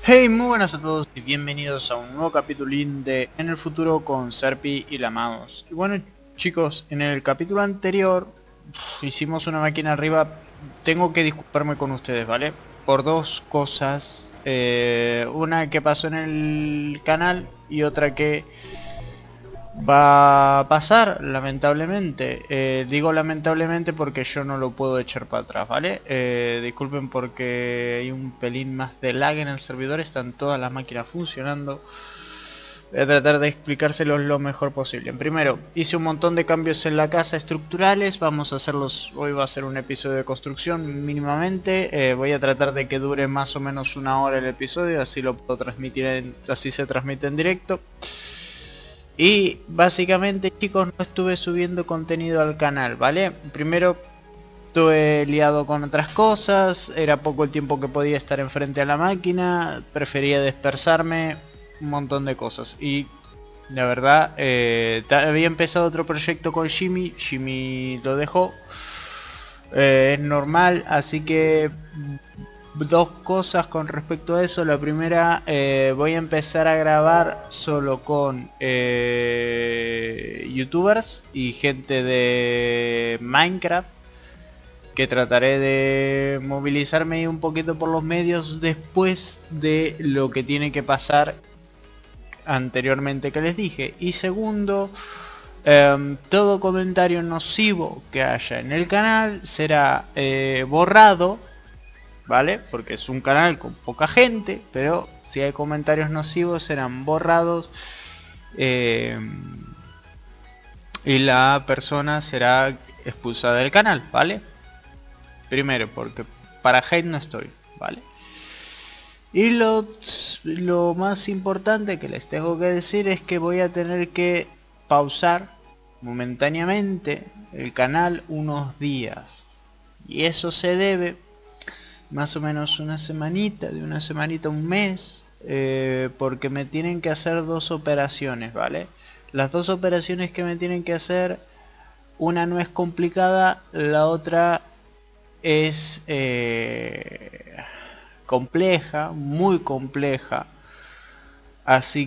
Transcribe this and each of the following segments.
Hey, muy buenas a todos y bienvenidos a un nuevo capitulín de En el futuro con Serpi y la Mouse. Y bueno, chicos, en el capítulo anterior hicimos una máquina arriba. Tengo que disculparme con ustedes, ¿vale? Por dos cosas. Una que pasó en el canal y otra que va a pasar, lamentablemente. Digo lamentablemente porque yo no lo puedo echar para atrás, ¿vale? Disculpen porque hay un pelín más de lag en el servidor. Están todas las máquinas funcionando. Voy a tratar de explicárselos lo mejor posible. Primero, hice un montón de cambios en la casa estructurales. Vamos a hacerlos, hoy va a ser un episodio de construcción mínimamente. Voy a tratar de que dure más o menos una hora el episodio, así lo puedo transmitir, así se transmite en directo. Y básicamente, chicos, no estuve subiendo contenido al canal, ¿vale? Primero estuve liado con otras cosas, era poco el tiempo que podía estar enfrente a la máquina, prefería dispersarme, un montón de cosas. Y la verdad, había empezado otro proyecto con Jimmy lo dejó. Es normal, así que dos cosas con respecto a eso. La primera, voy a empezar a grabar solo con youtubers y gente de Minecraft, que trataré de movilizarme un poquito por los medios después de lo que tiene que pasar anteriormente que les dije. Y segundo, todo comentario nocivo que haya en el canal será borrado, ¿vale? Porque es un canal con poca gente, pero si hay comentarios nocivos serán borrados, y la persona será expulsada del canal, ¿vale? Primero, porque para hate no estoy, ¿vale? Y lo más importante que les tengo que decir es que voy a tener que pausar momentáneamente el canal unos días. Y eso se debe más o menos una semanita, de una semanita a un mes, porque me tienen que hacer dos operaciones, ¿vale? Las dos operaciones que me tienen que hacer, una no es complicada, la otra es compleja, muy compleja. Así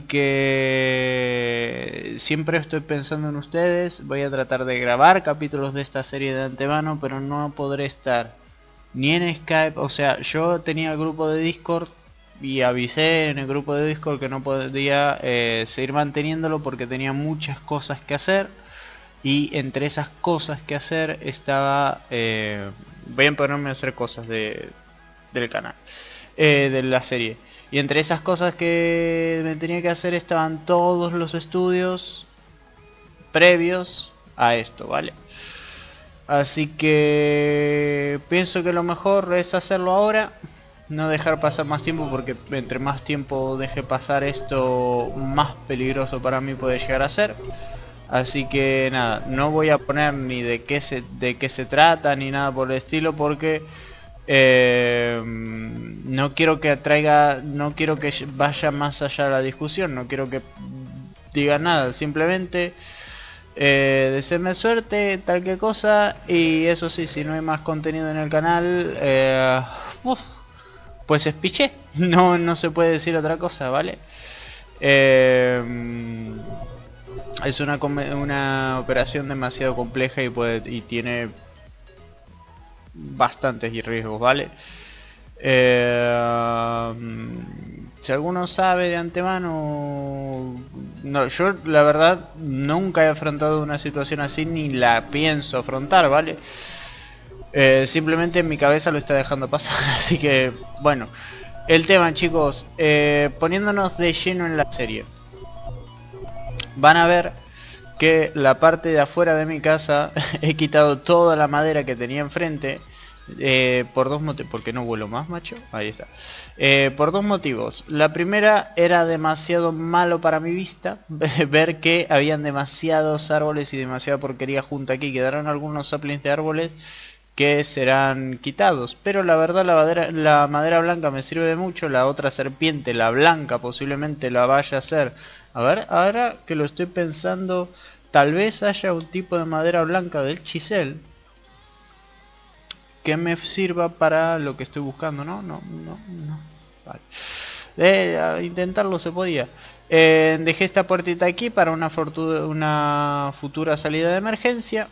que siempre estoy pensando en ustedes. Voy a tratar de grabar capítulos de esta serie de antemano, pero no podré estar ni en Skype. O sea, yo tenía el grupo de Discord y avisé en el grupo de Discord que no podía seguir manteniéndolo porque tenía muchas cosas que hacer. Y entre esas cosas que hacer estaba... voy a ponerme a hacer cosas del canal, de la serie. Y entre esas cosas que me tenía que hacer estaban todos los estudios previos a esto, ¿vale? Así que pienso que lo mejor es hacerlo ahora, no dejar pasar más tiempo, porque entre más tiempo deje pasar esto, más peligroso para mí puede llegar a ser. Así que nada, no voy a poner ni de qué se trata ni nada por el estilo, porque no quiero que atraiga, no quiero que vaya más allá de la discusión, no quiero que diga nada, simplemente desearme suerte, tal que cosa. Y eso sí, si no hay más contenido en el canal, pues es piché, no se puede decir otra cosa, ¿vale? Es una operación demasiado compleja y tiene bastantes riesgos, ¿vale? Si alguno sabe de antemano, no, yo la verdad nunca he afrontado una situación así ni la pienso afrontar, ¿vale? Simplemente en mi cabeza lo está dejando pasar, así que bueno. El tema, chicos, poniéndonos de lleno en la serie, van a ver que la parte de afuera de mi casa he quitado toda la madera que tenía enfrente, por dos motivos. ¿Por qué no vuelo más, macho? Ahí está. Por dos motivos. La primera, era demasiado malo para mi vista ver que habían demasiados árboles y demasiada porquería junto aquí. Quedaron algunos saplings de árboles que serán quitados, pero la verdad la madera blanca me sirve de mucho. La otra serpiente, la blanca, posiblemente la vaya a hacer. A ver, ahora que lo estoy pensando, tal vez haya un tipo de madera blanca del chisel que me sirva para lo que estoy buscando. No. Vale. A intentarlo se podía. Dejé esta puertita aquí para una futura salida de emergencia.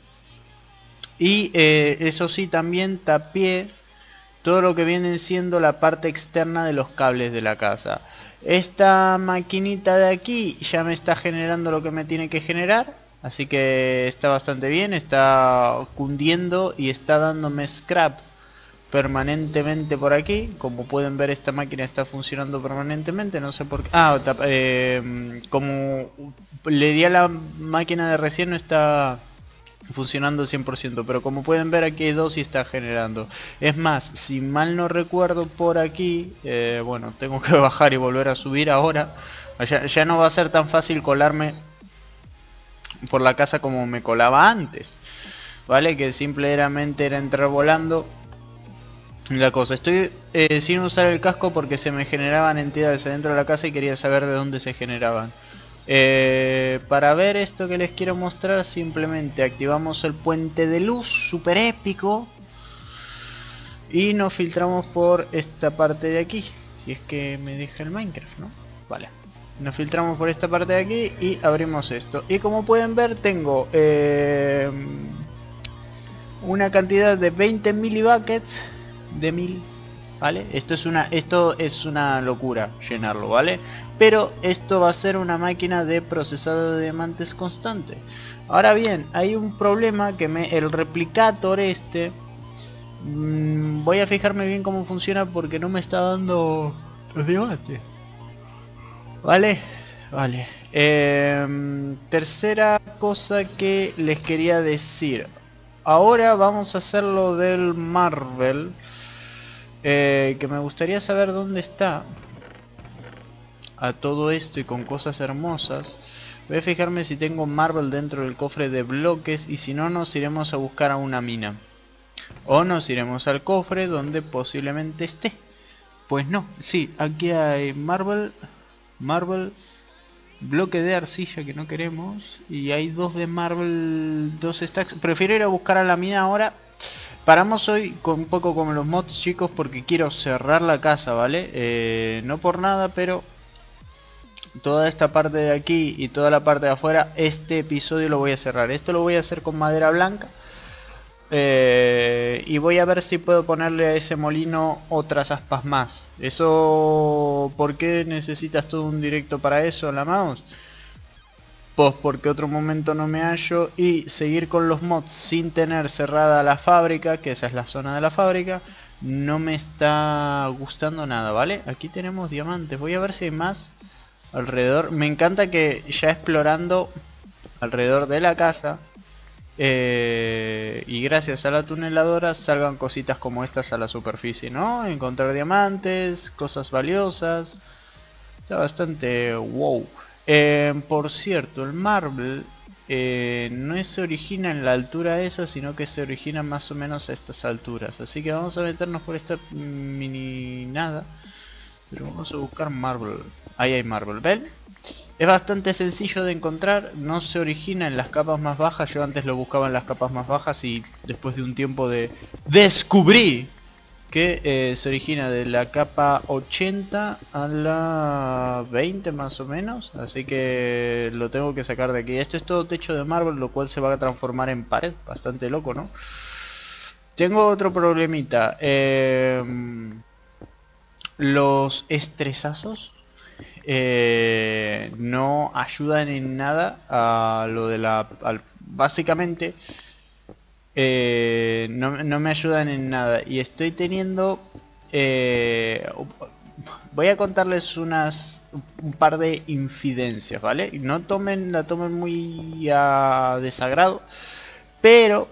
Y eso sí, también tapié todo lo que viene siendo la parte externa de los cables de la casa. Esta maquinita de aquí ya me está generando lo que me tiene que generar, así que está bastante bien, está cundiendo y está dándome scrap permanentemente por aquí. Como pueden ver, esta máquina está funcionando permanentemente, no sé por qué. Como le di a la máquina de recién, no está funcionando 100%, pero como pueden ver, aquí hay dos y está generando. Es más, si mal no recuerdo, por aquí, bueno, tengo que bajar y volver a subir ahora. Ya no va a ser tan fácil colarme por la casa como me colaba antes, vale, que simplemente era entrar volando. La cosa, estoy sin usar el casco porque se me generaban entidades adentro de la casa y quería saber de dónde se generaban. Para ver esto que les quiero mostrar, simplemente activamos el puente de luz, super épico, y nos filtramos por esta parte de aquí, si es que me deja el Minecraft, ¿no? Vale, nos filtramos por esta parte de aquí y abrimos esto, y como pueden ver tengo una cantidad de 20 milibuckets de 1000. ¿Vale? Esto es una locura llenarlo, ¿vale? Pero esto va a ser una máquina de procesado de diamantes constante. Ahora bien, hay un problema que el replicator este... voy a fijarme bien cómo funciona porque no me está dando los diamantes. ¿Vale? Vale. Tercera cosa que les quería decir. Ahora vamos a hacer lo del Marvel. Que me gustaría saber dónde está a todo esto y con cosas hermosas. Voy a fijarme si tengo Marvel dentro del cofre de bloques, y si no, nos iremos a buscar a una mina. O nos iremos al cofre donde posiblemente esté. Pues no, sí, aquí hay Marvel, bloque de arcilla que no queremos, y hay dos de Marvel, dos stacks. Prefiero ir a buscar a la mina ahora. Paramos hoy un poco con los mods, chicos, porque quiero cerrar la casa, ¿vale? No por nada, pero toda esta parte de aquí y toda la parte de afuera, este episodio lo voy a cerrar. Esto lo voy a hacer con madera blanca. Y voy a ver si puedo ponerle a ese molino otras aspas más. Eso... ¿Por qué necesitas todo un directo para eso, la mouse? Pues porque otro momento no me hallo, y seguir con los mods sin tener cerrada la fábrica, que esa es la zona de la fábrica, no me está gustando nada, ¿vale? Aquí tenemos diamantes, voy a ver si hay más alrededor. Me encanta que ya explorando alrededor de la casa, y gracias a la tuneladora salgan cositas como estas a la superficie, ¿no? Encontrar diamantes, cosas valiosas, está bastante wow. Por cierto, el Marvel no se origina en la altura esa, sino que se origina más o menos a estas alturas. Así que vamos a meternos por esta mini nada. Pero vamos a buscar Marvel. Ahí hay Marvel, ¿ven? Es bastante sencillo de encontrar, no se origina en las capas más bajas. Yo antes lo buscaba en las capas más bajas y después de un tiempo descubrí que se origina de la capa 80 a la 20 más o menos, así que lo tengo que sacar de aquí. Esto es todo techo de Marvel, lo cual se va a transformar en pared, bastante loco, ¿no? Tengo otro problemita, los estresazos no ayudan en nada a lo de básicamente no me ayudan en nada, y estoy teniendo voy a contarles un par de infidencias, ¿vale? No la tomen muy a desagrado, pero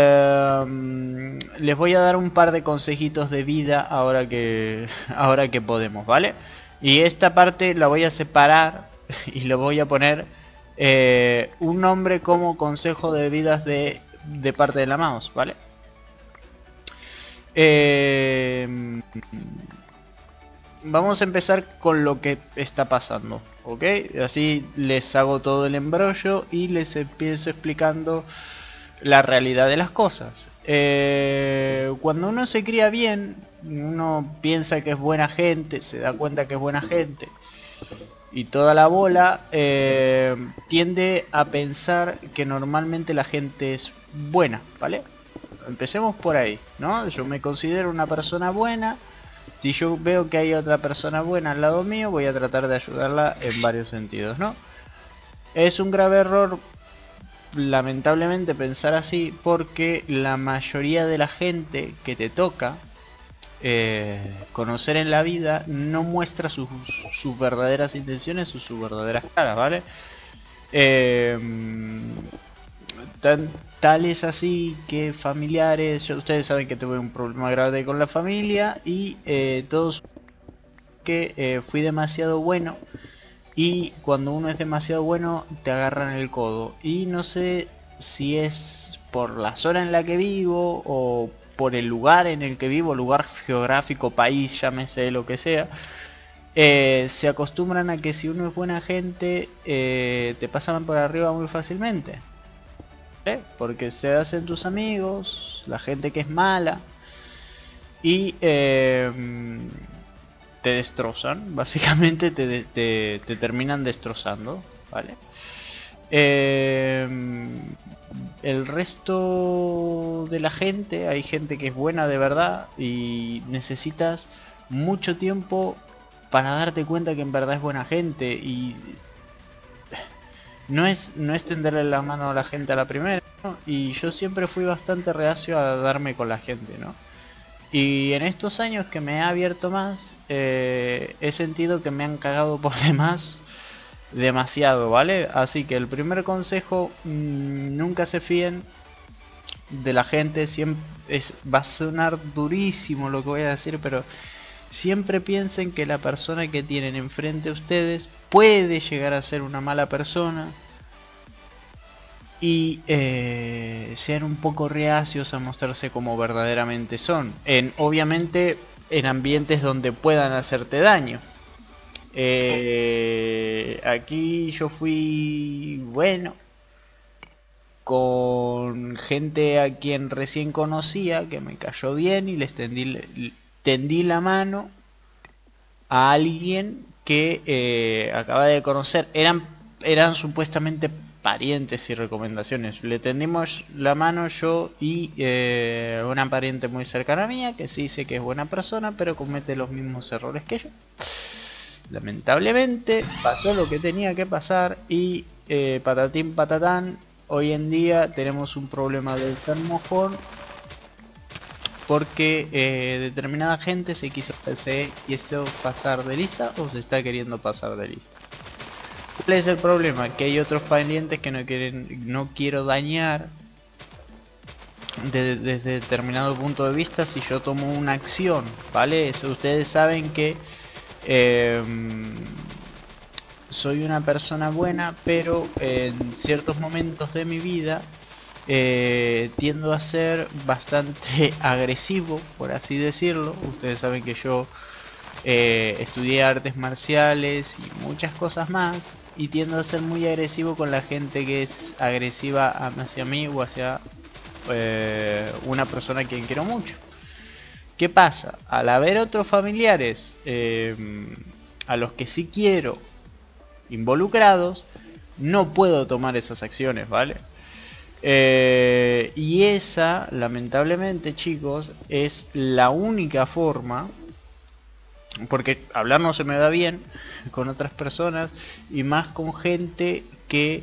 les voy a dar un par de consejitos de vida ahora que podemos, ¿vale? Y esta parte la voy a separar y le voy a poner un nombre como consejo de vidas de parte de la mouse, ¿vale? Vamos a empezar con lo que está pasando, ¿ok? Así les hago todo el embrollo y les empiezo explicando la realidad de las cosas. Cuando uno se cría bien, uno piensa que es buena gente, se da cuenta que es buena gente y toda la bola, tiende a pensar que normalmente la gente es buena, ¿vale? Empecemos por ahí, ¿no? Yo me considero una persona buena. Si yo veo que hay otra persona buena al lado mío, voy a tratar de ayudarla en varios sentidos, ¿no? Es un grave error, lamentablemente, pensar así, porque la mayoría de la gente que te toca conocer en la vida no muestra sus verdaderas intenciones o sus verdaderas caras, ¿vale? Eh, Tal es así que familiares, ustedes saben que tuve un problema grave con la familia y todos que fui demasiado bueno, y cuando uno es demasiado bueno te agarran el codo, y no sé si es por la zona en la que vivo o por el lugar en el que vivo, lugar geográfico, país, llámese lo que sea. Se acostumbran a que si uno es buena gente te pasan por arriba muy fácilmente, porque se hacen tus amigos, la gente que es mala, y te destrozan, básicamente te terminan destrozando, ¿vale? El resto de la gente, hay gente que es buena de verdad y necesitas mucho tiempo para darte cuenta que en verdad es buena gente, y no es tenderle la mano a la gente a la primera, ¿no? Y yo siempre fui bastante reacio a darme con la gente, ¿no? Y en estos años que me he abierto más, he sentido que me han cagado por demás, demasiado, ¿vale? Así que el primer consejo, nunca se fíen de la gente. Siempre va a sonar durísimo lo que voy a decir, pero siempre piensen que la persona que tienen enfrente a ustedes puede llegar a ser una mala persona, y sean un poco reacios a mostrarse como verdaderamente son, obviamente en ambientes donde puedan hacerte daño. Aquí yo fui bueno con gente a quien recién conocía, que me cayó bien, y les tendí la mano a alguien que acaba de conocer. Eran supuestamente parientes y recomendaciones. Le tendimos la mano yo y una pariente muy cercana mía, que sí sé que es buena persona, pero comete los mismos errores que yo. Lamentablemente pasó lo que tenía que pasar, y patatín patatán, hoy en día tenemos un problema del ser mojón, porque determinada gente se quiso pasar de lista, o se está queriendo pasar de lista. ¿Cuál es el problema? Que hay otros parientes que no quiero dañar desde determinado punto de vista si yo tomo una acción, ¿vale? Ustedes saben que soy una persona buena, pero en ciertos momentos de mi vida tiendo a ser bastante agresivo, por así decirlo. Ustedes saben que yo estudié artes marciales y muchas cosas más, y tiendo a ser muy agresivo con la gente que es agresiva hacia mí o hacia una persona a quien quiero mucho. ¿Qué pasa? Al haber otros familiares a los que sí quiero involucrados, no puedo tomar esas acciones, ¿vale? Y esa, lamentablemente, chicos, es la única forma, porque hablar no se me da bien con otras personas, y más con gente que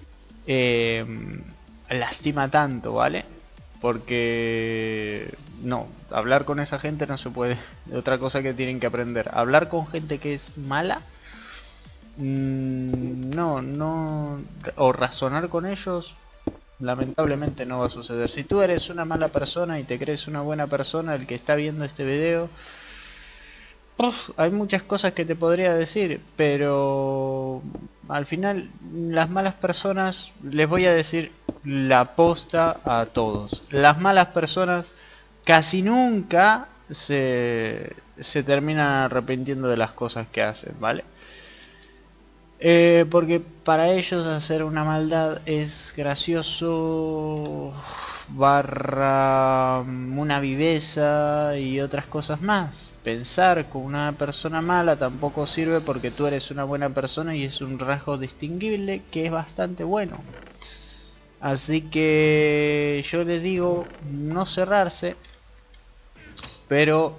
lastima tanto, ¿vale? Porque no, hablar con esa gente no se puede. Otra cosa que tienen que aprender: hablar con gente que es mala, no, o razonar con ellos, lamentablemente no va a suceder. Si tú eres una mala persona y te crees una buena persona, el que está viendo este video, hay muchas cosas que te podría decir, pero al final las malas personas, les voy a decir la posta a todos: las malas personas casi nunca se terminan arrepintiendo de las cosas que hacen, ¿vale? Porque para ellos hacer una maldad es gracioso, barra una viveza y otras cosas más. Pensar con una persona mala tampoco sirve porque tú eres una buena persona y es un rasgo distinguible que es bastante bueno. Así que yo les digo no cerrarse, pero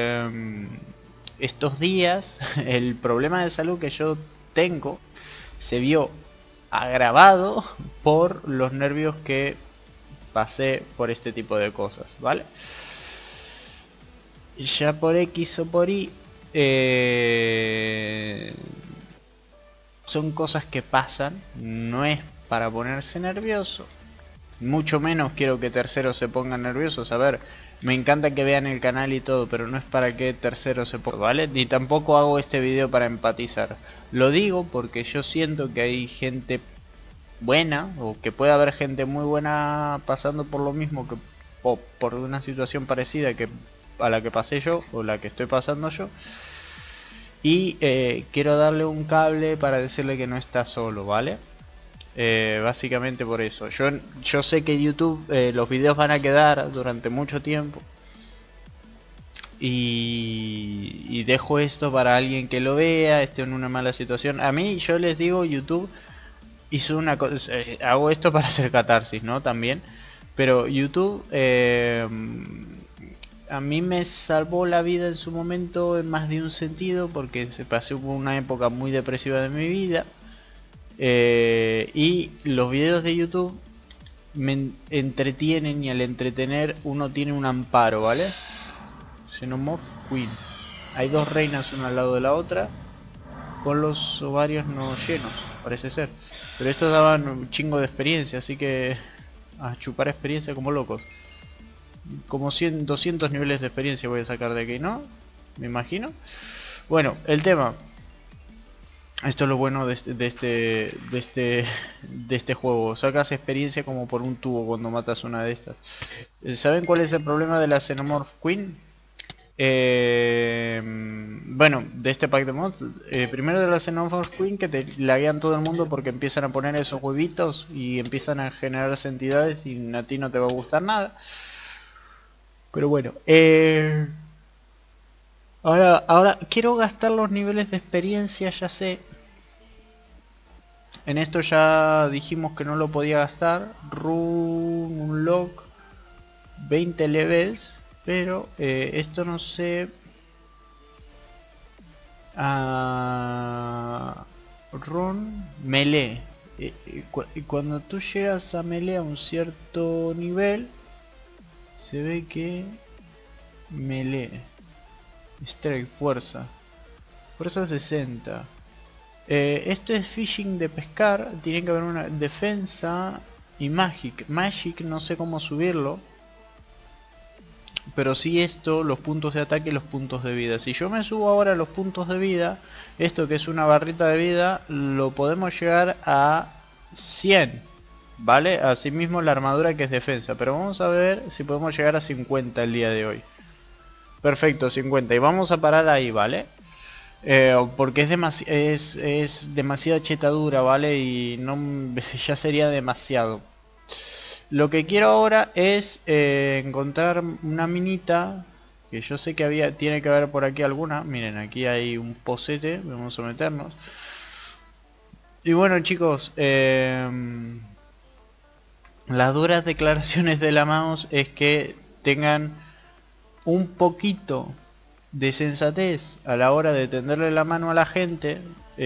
estos días el problema de salud que yo tengo se vio agravado por los nervios que pasé por este tipo de cosas, ¿vale? Ya por X o por Y son cosas que pasan, no es para ponerse nervioso, mucho menos quiero que terceros se pongan nerviosos. A ver, me encanta que vean el canal y todo, pero no es para que terceros se pongan, ¿vale? Ni tampoco hago este video para empatizar. Lo digo porque yo siento que hay gente buena, o que puede haber gente muy buena pasando por lo mismo, que o por una situación parecida que a la que pasé yo, o la que estoy pasando yo. Y quiero darle un cable para decirle que no está solo, ¿vale? Básicamente por eso. Yo sé que YouTube los videos van a quedar durante mucho tiempo. Y dejo esto para alguien que lo vea, esté en una mala situación. A mí, yo les digo, YouTube hizo una cosa, hago esto para hacer catarsis, ¿no? También. Pero YouTube a mí me salvó la vida en su momento en más de un sentido, porque se pasó por una época muy depresiva de mi vida. Y los videos de YouTube me entretienen, y al entretener uno tiene un amparo, ¿vale? Xenomorph Queen. Hay dos reinas una al lado de la otra, con los ovarios no llenos, parece ser. Pero estos daban un chingo de experiencia, así que a chupar experiencia como locos. Como 100, 200 niveles de experiencia voy a sacar de aquí, ¿no? Me imagino. Bueno, el tema. Esto es lo bueno de este juego. Sacas experiencia como por un tubo cuando matas una de estas. ¿Saben cuál es el problema de la Xenomorph Queen? Bueno, de este pack de mods. Primero de la Xenomorph Queen, que te laguean todo el mundo porque empiezan a poner esos huevitos y empiezan a generarse entidades y a ti no te va a gustar nada. Pero bueno, ahora quiero gastar los niveles de experiencia, ya sé. En esto ya dijimos que no lo podía gastar. Run Unlock 20 levels. Pero esto no sé. Run Melee. Cuando tú llegas a Melee a un cierto nivel, se ve que Melee. Strike, fuerza. Fuerza 60. Esto es fishing de pescar. Tiene que haber una defensa y magic. Magic no sé cómo subirlo, pero sí esto, los puntos de ataque y los puntos de vida. Si yo me subo ahora los puntos de vida, esto que es una barrita de vida, lo podemos llegar a 100, ¿vale? Asimismo la armadura, que es defensa, pero vamos a ver si podemos llegar a 50 el día de hoy. Perfecto, 50, y vamos a parar ahí, ¿vale? Porque es demasiada chetadura, ¿vale? Y no, ya sería demasiado. Lo que quiero ahora es encontrar una minita, que yo sé que tiene que haber por aquí alguna. Miren, aquí hay un pocete, vamos a meternos. Y bueno, chicos, las duras declaraciones de la mouse es que tengan un poquito de sensatez a la hora de tenderle la mano a la gente,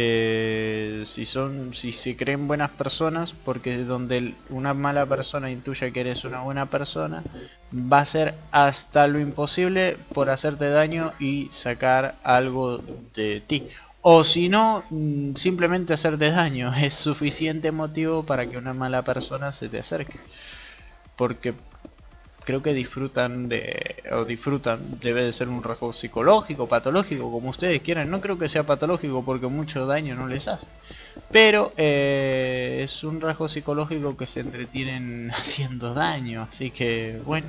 si se creen buenas personas, porque donde una mala persona intuya que eres una buena persona, va a hacer hasta lo imposible por hacerte daño y sacar algo de ti. O si no, simplemente hacerte daño es suficiente motivo para que una mala persona se te acerque. Porque creo que disfrutan, debe de ser un rasgo psicológico, patológico, como ustedes quieran. No creo que sea patológico porque mucho daño no les hace, pero es un rasgo psicológico que se entretienen haciendo daño, así que bueno.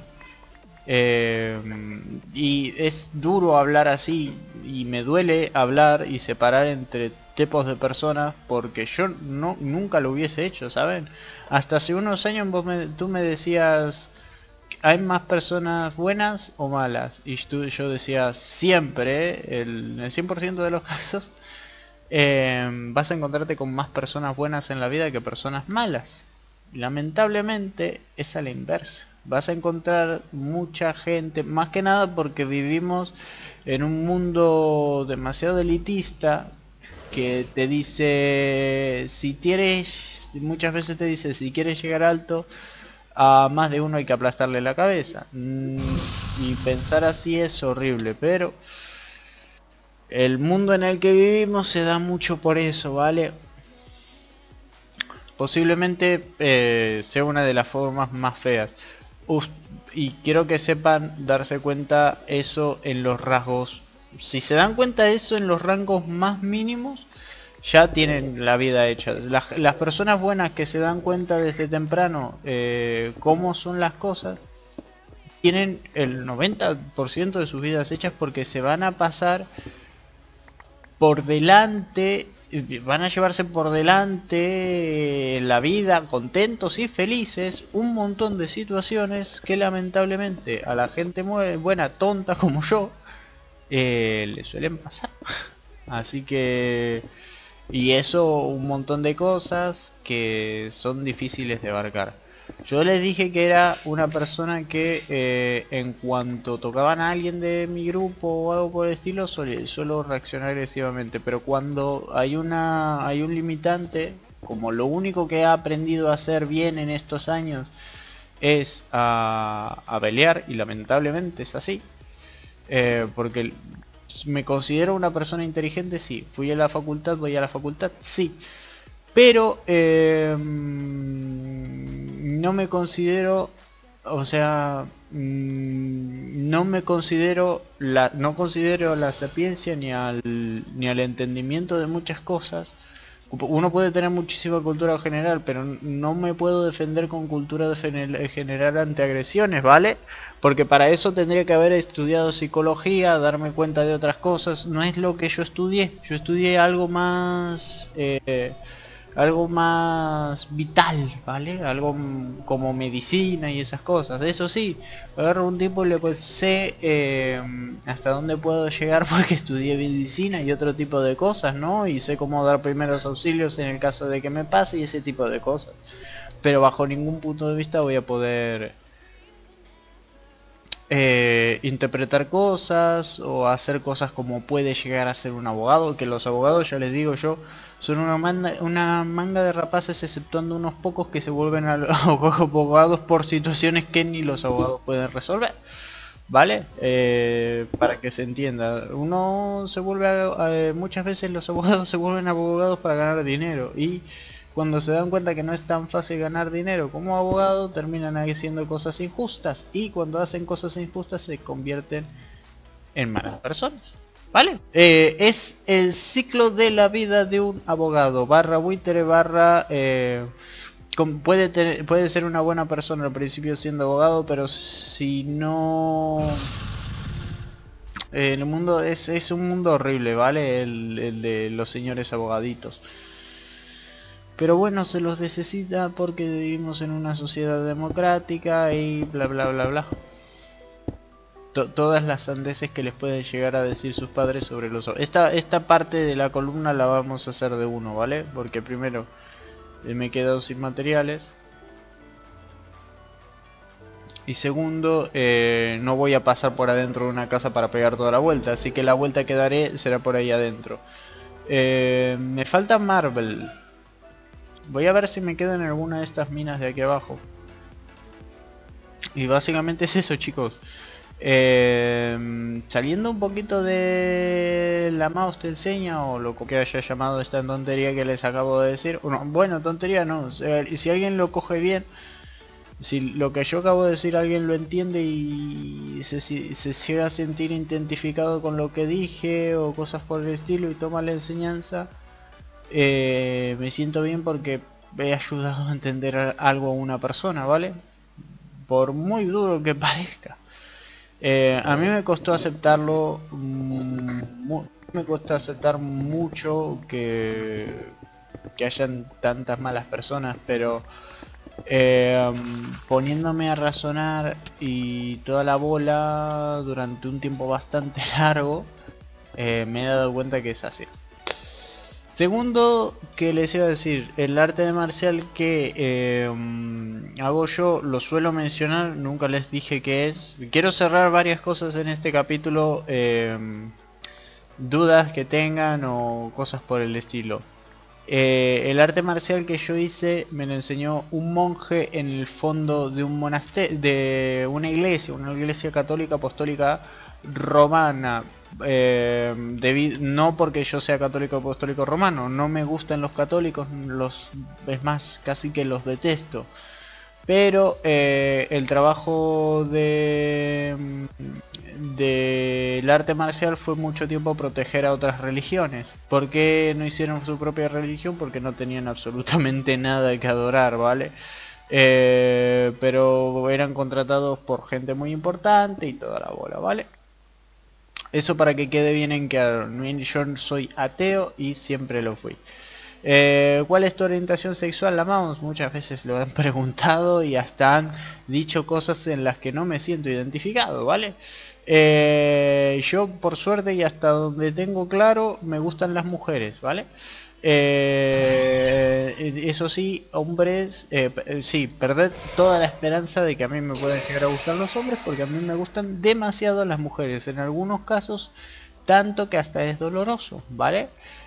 Y es duro hablar así, y me duele hablar y separar entre tipos de personas, porque yo nunca lo hubiese hecho, ¿saben? Hasta hace unos años tú me decías, ¿hay más personas buenas o malas? Y yo decía siempre, en el 100% de los casos, vas a encontrarte con más personas buenas en la vida que personas malas. Lamentablemente es a la inversa. Vas a encontrar mucha gente, más que nada porque vivimos en un mundo demasiado elitista, que te dice, si quieres, muchas veces te dice, si quieres llegar alto, a más de uno hay que aplastarle la cabeza. Y pensar así es horrible, pero el mundo en el que vivimos se da mucho por eso, ¿vale? Posiblemente sea una de las formas más feas. Y quiero que sepan darse cuenta eso en los rasgos. Si se dan cuenta de eso en los rangos más mínimos, ya tienen la vida hecha. Las personas buenas que se dan cuenta desde temprano cómo son las cosas, tienen el 90% de sus vidas hechas, porque se van a pasar por delante, van a llevarse por delante la vida contentos y felices un montón de situaciones que lamentablemente a la gente buena, tonta como yo, le suelen pasar. Así que... Y eso, un montón de cosas que son difíciles de abarcar. Yo les dije que era una persona que en cuanto tocaban a alguien de mi grupo o algo por el estilo, suelo reaccionar agresivamente. Pero cuando hay un limitante, como lo único que he aprendido a hacer bien en estos años es a pelear, y lamentablemente es así, porque me considero una persona inteligente, sí. Fui a la facultad, voy a la facultad, sí. Pero no me considero, o sea, no considero la sapiencia ni al entendimiento de muchas cosas. Uno puede tener muchísima cultura general, pero no me puedo defender con cultura general ante agresiones, ¿vale? Porque para eso tendría que haber estudiado psicología, darme cuenta de otras cosas. No es lo que yo estudié. Yo estudié algo más vital, ¿vale? Algo como medicina y esas cosas. Eso sí, agarro un tipo y le pues sé hasta dónde puedo llegar, porque estudié medicina y otro tipo de cosas, ¿no? Y sé cómo dar primeros auxilios en el caso de que me pase y ese tipo de cosas. Pero bajo ningún punto de vista voy a poder interpretar cosas o hacer cosas como puede llegar a ser un abogado, que los abogados, ya les digo yo, son una manga de rapaces, exceptuando unos pocos que se vuelven abogados por situaciones que ni los abogados pueden resolver, ¿vale? Para que se entienda, uno se vuelve, muchas veces los abogados se vuelven abogados para ganar dinero, y cuando se dan cuenta que no es tan fácil ganar dinero como abogado, terminan haciendo cosas injustas, y cuando hacen cosas injustas se convierten en malas personas, ¿vale? Es el ciclo de la vida de un abogado, barra buitre, barra... puede ser una buena persona al principio siendo abogado, pero si no... el mundo es un mundo horrible, ¿vale? El de los señores abogaditos. Pero bueno, se los necesita porque vivimos en una sociedad democrática y bla bla bla bla. Todas las sandeces que les pueden llegar a decir sus padres sobre los... Esta parte de la columna la vamos a hacer de uno, ¿vale? Porque primero me he quedado sin materiales. Y segundo, no voy a pasar por adentro de una casa para pegar toda la vuelta. Así que la vuelta que daré será por ahí adentro. Me falta Marvel. Voy a ver si me quedo en alguna de estas minas de aquí abajo. Y básicamente es eso, chicos. Saliendo un poquito de la mouse te enseña, o lo que haya llamado esta tontería que les acabo de decir. Bueno, tontería no. Si alguien lo coge bien, si lo que yo acabo de decir alguien lo entiende y se llega a sentir identificado con lo que dije o cosas por el estilo y toma la enseñanza, me siento bien porque he ayudado a entender algo a una persona, ¿vale? Por muy duro que parezca. A mí me costó aceptarlo Me cuesta aceptar mucho que hayan tantas malas personas, pero poniéndome a razonar y toda la bola durante un tiempo bastante largo, me he dado cuenta que es así. Segundo, que les iba a decir, el arte de marcial que hago yo, lo suelo mencionar, nunca les dije qué es. Quiero cerrar varias cosas en este capítulo, dudas que tengan o cosas por el estilo. El arte marcial que yo hice me lo enseñó un monje en el fondo de un monasterio, de una iglesia católica apostólica romana. No porque yo sea católico apostólico romano, no me gustan los católicos, es más, casi que los detesto. Pero el trabajo del arte marcial fue mucho tiempo proteger a otras religiones. ¿Por qué no hicieron su propia religión? Porque no tenían absolutamente nada que adorar, ¿vale? Pero eran contratados por gente muy importante y toda la bola, ¿vale? Eso para que quede bien en claro. Yo soy ateo y siempre lo fui. ¿Cuál es tu orientación sexual? La amamos, muchas veces lo han preguntado y hasta han dicho cosas en las que no me siento identificado, ¿vale? Yo por suerte y hasta donde tengo claro me gustan las mujeres, ¿vale? Eso sí, hombres, sí, perded toda la esperanza de que a mí me pueden llegar a gustar los hombres, porque a mí me gustan demasiado las mujeres, en algunos casos tanto que hasta es doloroso, ¿vale?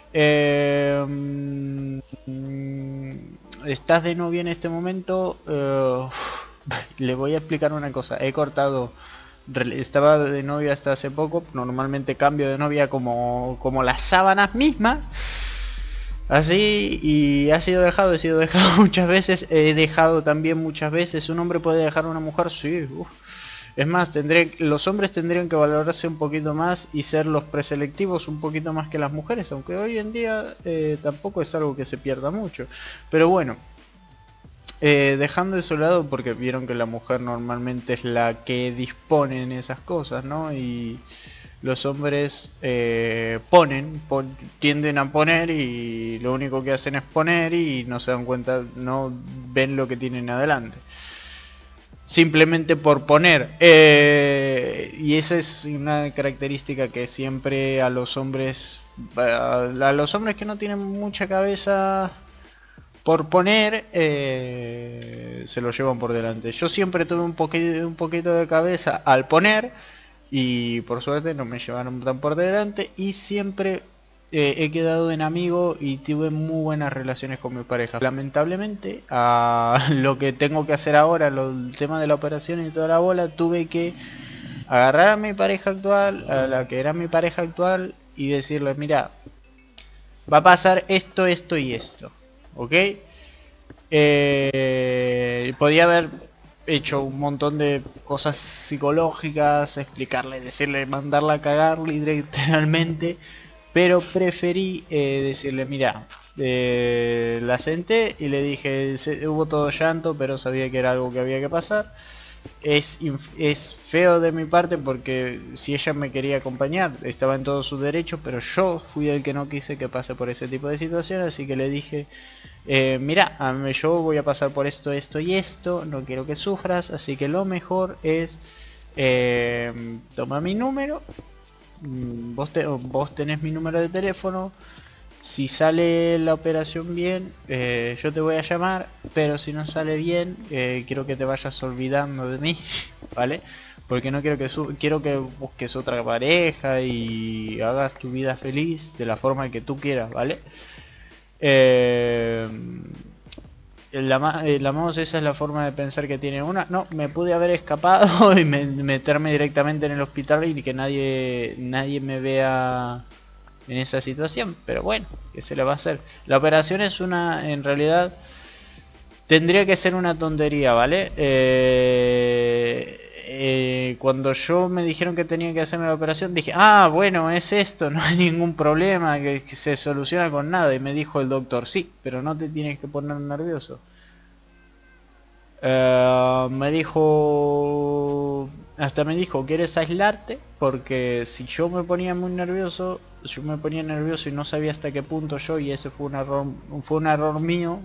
Estás de novia en este momento, le voy a explicar una cosa, estaba de novia hasta hace poco, normalmente cambio de novia como las sábanas mismas, así, y he sido dejado muchas veces, he dejado también muchas veces. ¿Un hombre puede dejar a una mujer? Sí, uf. Es más, los hombres tendrían que valorarse un poquito más y ser los preselectivos un poquito más que las mujeres, aunque hoy en día tampoco es algo que se pierda mucho. Pero bueno, dejando eso de lado, porque vieron que la mujer normalmente es la que dispone en esas cosas, ¿no? Y los hombres tienden a poner y lo único que hacen es poner y no se dan cuenta, no ven lo que tienen adelante. Simplemente por poner, y esa es una característica que siempre a los hombres que no tienen mucha cabeza por poner, se lo llevan por delante. Yo siempre tuve un poquito de cabeza al poner y por suerte no me llevaron tan por delante y siempre he quedado en amigo y tuve muy buenas relaciones con mi pareja. Lamentablemente, a lo que tengo que hacer ahora, el tema de la operación y toda la bola, tuve que agarrar a mi pareja actual, a la que era mi pareja actual, y decirle, mira, va a pasar esto, esto y esto, ¿ok? Podía haber hecho un montón de cosas psicológicas, explicarle, decirle, mandarla a cagar literalmente, pero preferí decirle, mira, la senté y le dije, hubo todo llanto, pero sabía que era algo que había que pasar. Es feo de mi parte porque si ella me quería acompañar estaba en todo su derecho, pero yo fui el que no quise que pase por ese tipo de situaciones, así que le dije, mira, yo voy a pasar por esto, esto y esto, no quiero que sufras, así que lo mejor es toma mi número, vos tenés mi número de teléfono. Si sale la operación bien, yo te voy a llamar, pero si no sale bien, quiero que te vayas olvidando de mí, ¿vale? Porque no quiero quiero que busques otra pareja y hagas tu vida feliz de la forma que tú quieras, ¿vale? La mouse, esa es la forma de pensar que tiene una. No, me pude haber escapado y meterme directamente en el hospital y que nadie me vea en esa situación, pero bueno, ¿qué se le va a hacer? La operación es en realidad tendría que ser una tontería, ¿vale? Cuando yo me dijeron que tenía que hacerme la operación, dije, ah, bueno, es esto, no hay ningún problema, que se soluciona con nada. Y me dijo el doctor, sí, pero no te tienes que poner nervioso. Me dijo, Hasta me dijo, ¿quieres aislarte? Porque si yo me ponía muy nervioso, yo me ponía nervioso y no sabía hasta qué punto yo, y ese fue un error mío,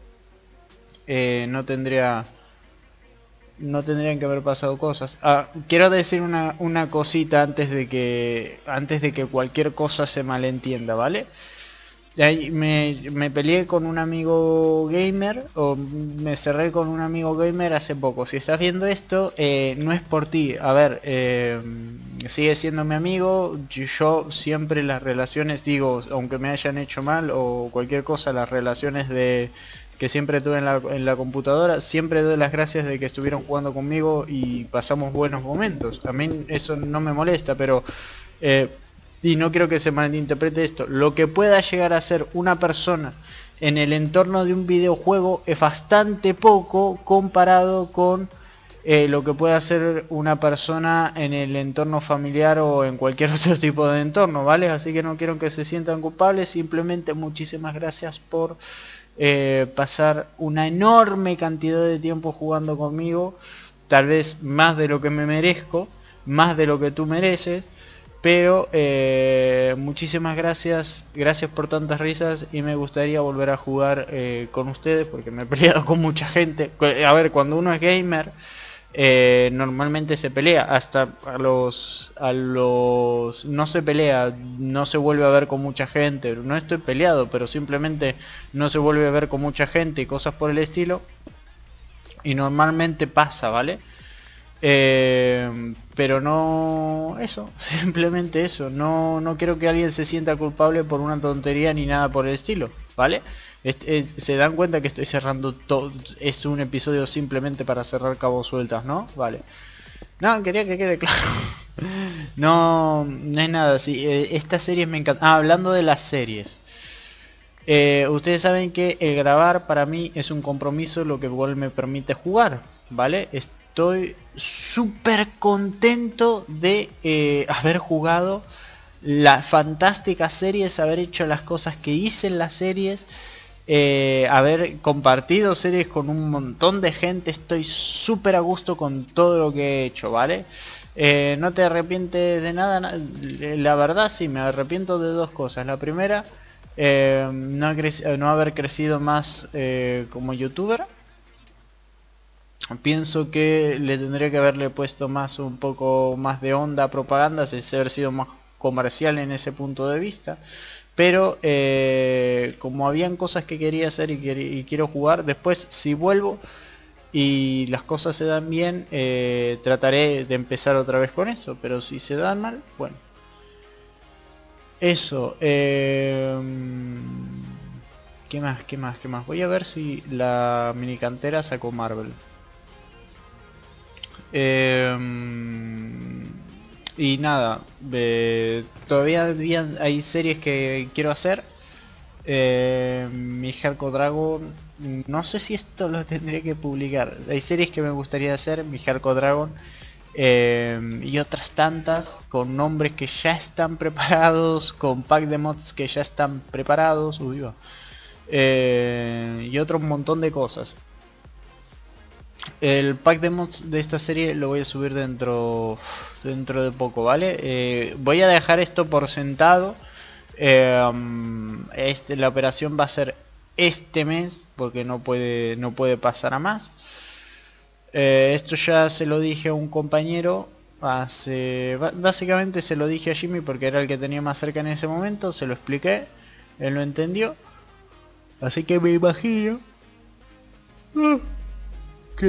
no tendría... No tendrían que haber pasado cosas. Quiero decir una cosita antes de que cualquier cosa se malentienda, ¿vale? Ahí me peleé con un amigo gamer, o me cerré con un amigo gamer hace poco. Si estás viendo esto, no es por ti. A ver, sigue siendo mi amigo. Yo siempre las relaciones, digo, aunque me hayan hecho mal o cualquier cosa, las relaciones que siempre tuve en la computadora, siempre doy las gracias de que estuvieron jugando conmigo y pasamos buenos momentos. A mí eso no me molesta, pero... y no quiero que se malinterprete esto, lo que pueda llegar a ser una persona en el entorno de un videojuego es bastante poco comparado con lo que puede hacer una persona en el entorno familiar o en cualquier otro tipo de entorno, ¿vale? Así que no quiero que se sientan culpables, simplemente muchísimas gracias por pasar una enorme cantidad de tiempo jugando conmigo, tal vez más de lo que me merezco, más de lo que tú mereces. Pero muchísimas gracias, gracias por tantas risas y me gustaría volver a jugar con ustedes porque me he peleado con mucha gente. A ver, cuando uno es gamer, normalmente se pelea, hasta no se pelea, no se vuelve a ver con mucha gente. No estoy peleado, pero simplemente no se vuelve a ver con mucha gente y cosas por el estilo. Y normalmente pasa, ¿vale? Pero no eso, simplemente eso, no quiero que alguien se sienta culpable por una tontería ni nada por el estilo, ¿vale? Se dan cuenta que estoy cerrando todo, es un episodio simplemente para cerrar cabos sueltas, ¿no? Vale. No, quería que quede claro. No es nada así, estas series me encantan. Hablando de las series. Ustedes saben que el grabar para mí es un compromiso, lo que igual me permite jugar, ¿vale? Estoy súper contento de haber jugado las fantásticas series, haber hecho las cosas que hice en las series, haber compartido series con un montón de gente. Estoy súper a gusto con todo lo que he hecho, ¿vale? No te arrepientes de nada, la verdad sí, me arrepiento de dos cosas. La primera, no haber crecido más como youtuber. Pienso que le tendría que haberle puesto un poco más de onda a propaganda, haber sido más comercial en ese punto de vista. Pero como habían cosas que quería hacer y quiero jugar, después si vuelvo y las cosas se dan bien, trataré de empezar otra vez con eso. Pero si se dan mal, bueno. Eso. ¿Qué más? ¿Qué más? ¿Qué más? Voy a ver si la mini cantera sacó Marvel. Y nada, todavía hay series que quiero hacer. Mi Hardcore Dragon, no sé si esto lo tendría que publicar. Hay series que me gustaría hacer, mi Hardcore Dragon, y otras tantas con nombres que ya están preparados, con pack de mods que ya están preparados, y otro montón de cosas. El pack de mods de esta serie lo voy a subir dentro de poco, ¿vale? Voy a dejar esto por sentado. La operación va a ser este mes porque no puede pasar a más. Esto ya se lo dije a un compañero básicamente se lo dije a Jimmy porque era el que tenía más cerca en ese momento. Se lo expliqué, él lo entendió, así que me imagino que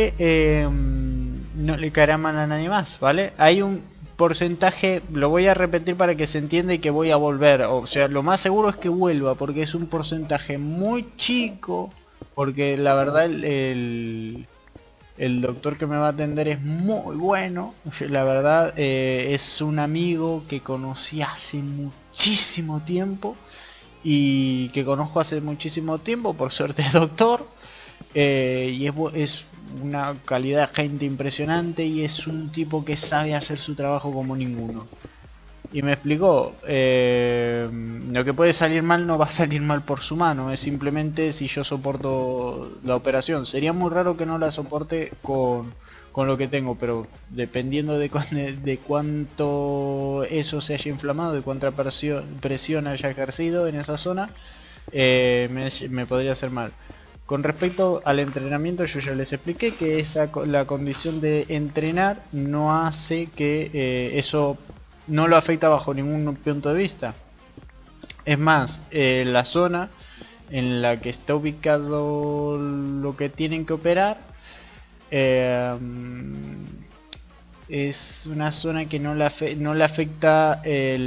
no le caerá mal a nadie más, ¿vale? Hay un porcentaje, lo voy a repetir para que se entienda y que voy a volver, o sea, lo más seguro es que vuelva porque es un porcentaje muy chico, porque la verdad el doctor que me va a atender es muy bueno, la verdad, es un amigo que conocí hace muchísimo tiempo y que conozco hace muchísimo tiempo, por suerte es doctor. Y es una calidad de gente impresionante y es un tipo que sabe hacer su trabajo como ninguno. Y me explicó, lo que puede salir mal no va a salir mal por su mano, es simplemente si yo soporto la operación. Sería muy raro que no la soporte con con lo que tengo, pero dependiendo de cuánto eso se haya inflamado, de cuánta presión haya ejercido en esa zona, me podría hacer mal. Con respecto al entrenamiento, yo ya les expliqué que la condición de entrenar no hace que eso no lo afecta bajo ningún punto de vista. Es más, la zona en la que está ubicado lo que tienen que operar es una zona que no le afecta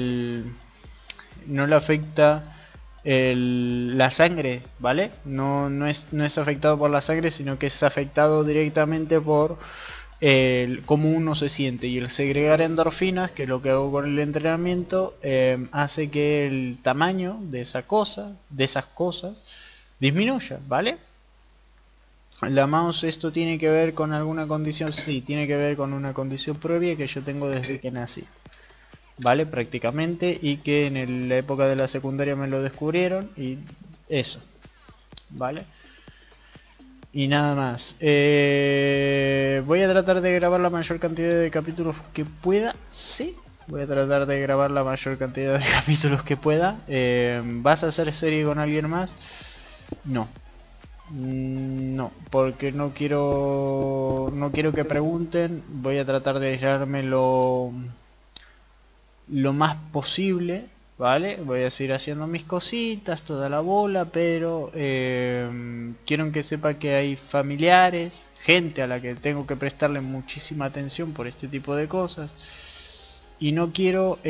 la sangre, ¿vale? No es afectado por la sangre, sino que es afectado directamente por cómo uno se siente, y el segregar endorfinas, que es lo que hago con el entrenamiento, hace que el tamaño de esas cosas disminuya, ¿vale? La mouse, esto tiene que ver con alguna condición, sí, tiene que ver con una condición previa que yo tengo desde que nací, ¿vale? Prácticamente, y que en la época de la secundaria me lo descubrieron, y eso, ¿vale? Y nada más. Voy a tratar de grabar la mayor cantidad de capítulos que pueda. Sí, voy a tratar de grabar la mayor cantidad de capítulos que pueda. ¿Vas a hacer serie con alguien más? No. No, porque no quiero que pregunten. Voy a tratar de hallarme lo más posible, ¿vale? Voy a seguir haciendo mis cositas, toda la bola, pero quiero que sepa que hay familiares, gente a la que tengo que prestarle muchísima atención por este tipo de cosas, y no quiero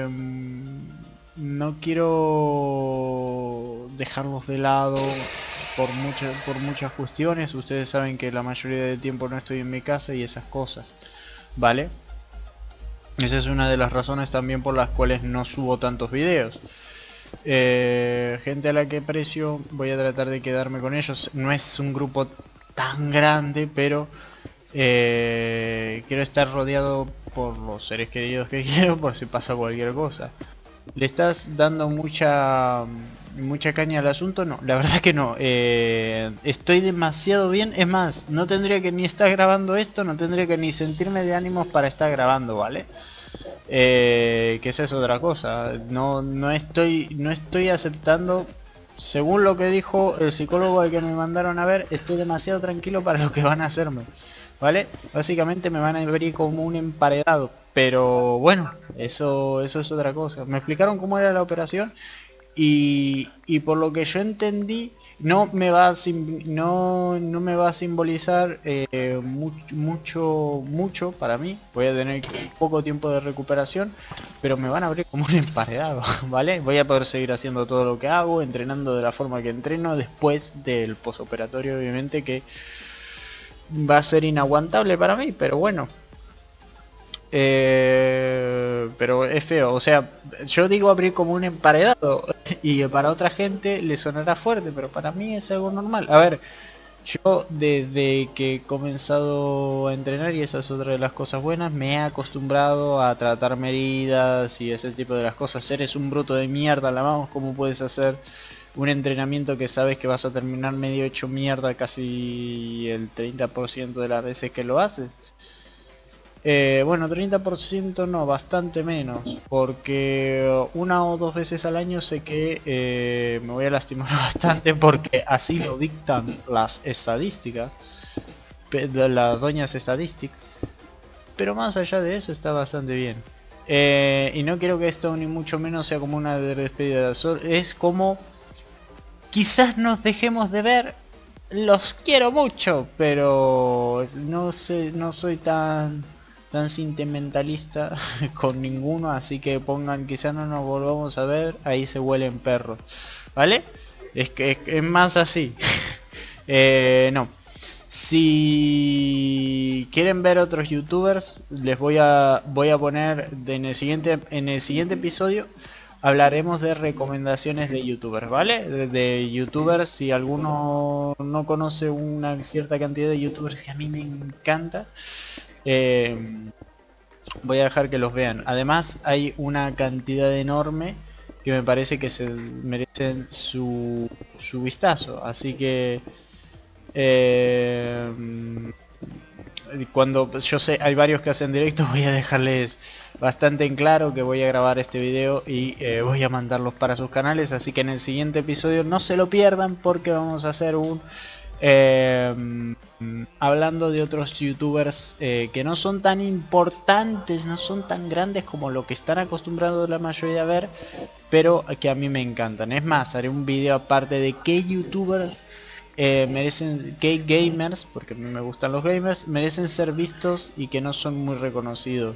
dejarlos de lado por muchas cuestiones. Ustedes saben que la mayoría del tiempo no estoy en mi casa y esas cosas, ¿vale? Esa es una de las razones también por las cuales no subo tantos videos. Gente a la que aprecio, voy a tratar de quedarme con ellos. No es un grupo tan grande, pero quiero estar rodeado por los seres queridos que quiero, por si pasa cualquier cosa. ¿Le estás dando mucha caña al asunto? No, la verdad que no. Estoy demasiado bien. Es más, no tendría que ni estar grabando esto, no tendría que ni sentirme de ánimos para estar grabando, ¿vale? Que esa es otra cosa. No estoy aceptando, según lo que dijo el psicólogo al que me mandaron a ver, estoy demasiado tranquilo para lo que van a hacerme, ¿vale? Básicamente me van a abrir como un emparedado, pero bueno, eso es otra cosa. Me explicaron cómo era la operación y por lo que yo entendí no me va a simbolizar mucho para mí. Voy a tener poco tiempo de recuperación, pero me van a abrir como un emparedado, ¿vale? Voy a poder seguir haciendo todo lo que hago, entrenando de la forma que entreno después del posoperatorio, obviamente, que va a ser inaguantable para mí, pero bueno. Pero es feo, o sea, yo digo abrir como un emparedado y para otra gente le sonará fuerte, pero para mí es algo normal. A ver, yo desde que he comenzado a entrenar, y esa es otra de las cosas buenas, me he acostumbrado a tratarme heridas y ese tipo de las cosas. Eres un bruto de mierda, la vamos, ¿cómo puedes hacer un entrenamiento que sabes que vas a terminar medio hecho mierda casi el 30% de las veces que lo haces? Bueno, 30% no, bastante menos, porque una o dos veces al año sé que me voy a lastimar bastante, porque así lo dictan las estadísticas, las doñas estadísticas, pero más allá de eso está bastante bien. Y no quiero que esto ni mucho menos sea como una despedida, es como quizás nos dejemos de ver, los quiero mucho, pero no sé, no soy tan sentimentalista con ninguno, así que pongan quizás no nos volvamos a ver, ahí se huelen perros, ¿vale? Es que es más así. No. Si quieren ver otros youtubers, les voy a poner en el siguiente episodio. Hablaremos de recomendaciones de youtubers, ¿vale? De youtubers, si alguno no conoce una cierta cantidad de youtubers que a mí me encanta, voy a dejar que los vean. Además hay una cantidad enorme que me parece que se merecen su vistazo, así que cuando yo sé, hay varios que hacen directos, voy a dejarles bastante en claro que voy a grabar este video y voy a mandarlos para sus canales, así que en el siguiente episodio no se lo pierdan porque vamos a hacer un hablando de otros youtubers que no son tan importantes, no son tan grandes como lo que están acostumbrados la mayoría a ver, pero que a mí me encantan. Es más, haré un video aparte de qué youtubers merecen, qué gamers, porque a mí me gustan los gamers, merecen ser vistos y que no son muy reconocidos.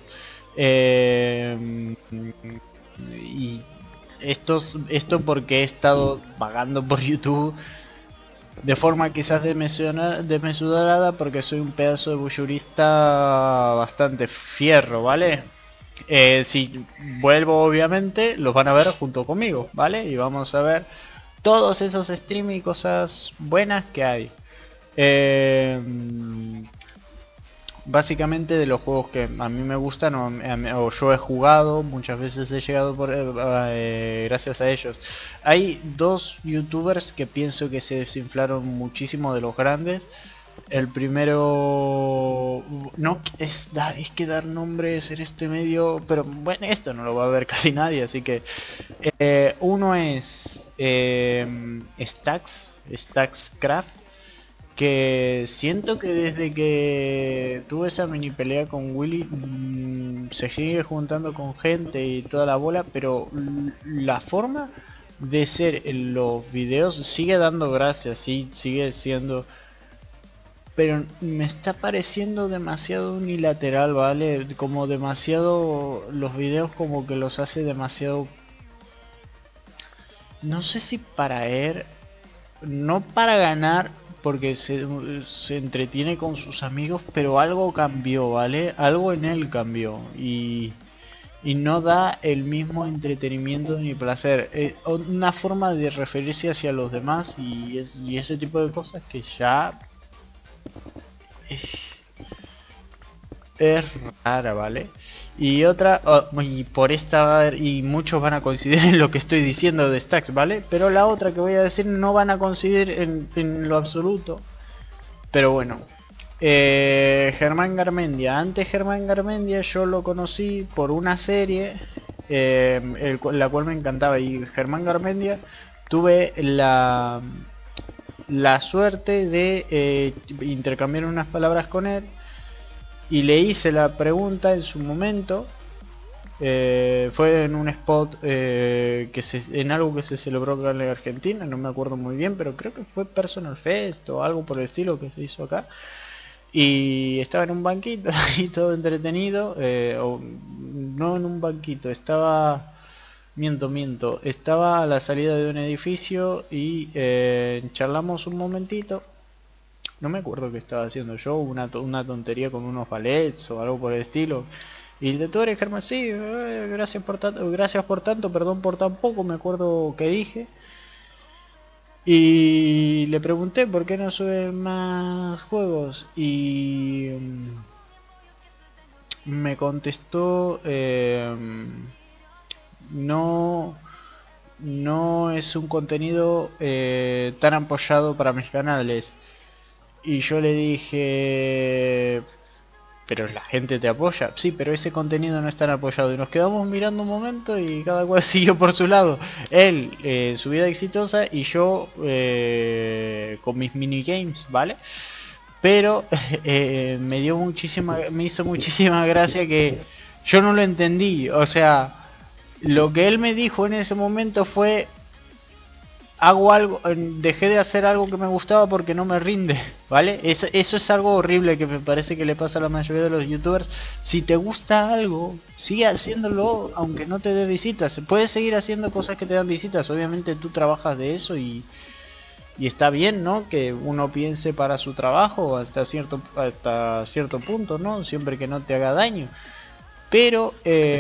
Y esto porque he estado pagando por YouTube de forma quizás desmesurada, porque soy un pedazo de bullurista bastante fierro, ¿vale? Si vuelvo, obviamente los van a ver junto conmigo, ¿vale? Y vamos a ver todos esos streams y cosas buenas que hay. Básicamente de los juegos que a mí me gustan o yo he jugado, muchas veces he llegado por gracias a ellos. Hay dos youtubers que pienso que se desinflaron muchísimo de los grandes. El primero no es que dar nombres en este medio, pero bueno, esto no lo va a ver casi nadie, así que uno es Staxcraft, que siento que desde que tuve esa mini pelea con Willy se sigue juntando con gente y toda la bola, pero la forma de ser en los videos sigue dando gracias, sí, sigue siendo, pero me está pareciendo demasiado unilateral, ¿vale? Como demasiado, los videos como que los hace demasiado, no sé si para él, no para ganar, porque se entretiene con sus amigos, pero algo cambió, ¿vale? Algo en él cambió y no da el mismo entretenimiento ni placer. Una forma de referirse hacia los demás y ese tipo de cosas que ya es rara, ¿vale? Y otra, y por esta, y muchos van a coincidir en lo que estoy diciendo de Stacks, ¿vale? Pero la otra que voy a decir no van a coincidir en lo absoluto. Pero bueno, Germán Garmendia. Antes Germán Garmendia yo lo conocí por una serie la cual me encantaba, y Germán Garmendia tuve la suerte de intercambiar unas palabras con él y le hice la pregunta en su momento. Fue en un spot en algo que se celebró acá en la Argentina, no me acuerdo muy bien, pero creo que fue Personal Fest o algo por el estilo que se hizo acá. Y estaba en un banquito y todo entretenido, o no en un banquito, estaba, miento, estaba a la salida de un edificio y charlamos un momentito. No me acuerdo qué estaba haciendo yo, una tontería con unos ballets o algo por el estilo. Y de tú eres Germán, sí, gracias por tanto, perdón por tan poco, me acuerdo que dije. Y le pregunté por qué no sube más juegos y me contestó no, no es un contenido tan apoyado para mis canales. Y yo le dije, pero la gente te apoya. Sí, pero ese contenido no es tan apoyado. Y nos quedamos mirando un momento y cada cual siguió por su lado. Él, su vida exitosa, y yo con mis minigames, ¿vale? Pero me hizo muchísima gracia que yo no lo entendí. O sea, lo que él me dijo en ese momento fue: hago algo, dejé de hacer algo que me gustaba porque no me rinde, ¿vale? Eso es algo horrible que me parece que le pasa a la mayoría de los youtubers. Si te gusta algo, sigue haciéndolo aunque no te dé visitas. Puedes seguir haciendo cosas que te dan visitas, obviamente tú trabajas de eso y está bien, ¿no? Que uno piense para su trabajo hasta cierto punto, ¿no? Siempre que no te haga daño. Pero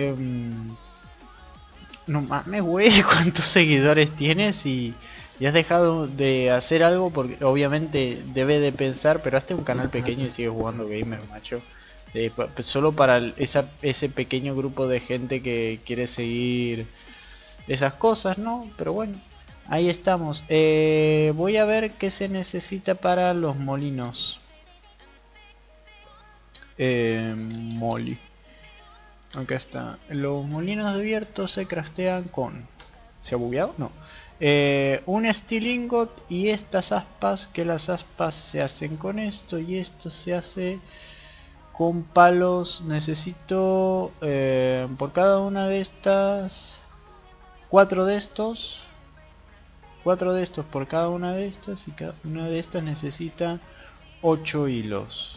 no mames, güey, cuántos seguidores tienes y has dejado de hacer algo, porque obviamente debe de pensar, pero hazte un canal pequeño y sigue jugando gamer, macho. Solo para ese pequeño grupo de gente que quiere seguir esas cosas, ¿no? Pero bueno, ahí estamos. Voy a ver qué se necesita para los molinos. Molly. Acá está. Los molinos de viento se craftean con... ¿Se ha bugueado? No. Un steel ingot y estas aspas, que las aspas se hacen con esto y esto se hace con palos. Necesito por cada una de estas 4 de estos. 4 de estos por cada una de estas, y cada una de estas necesita 8 hilos.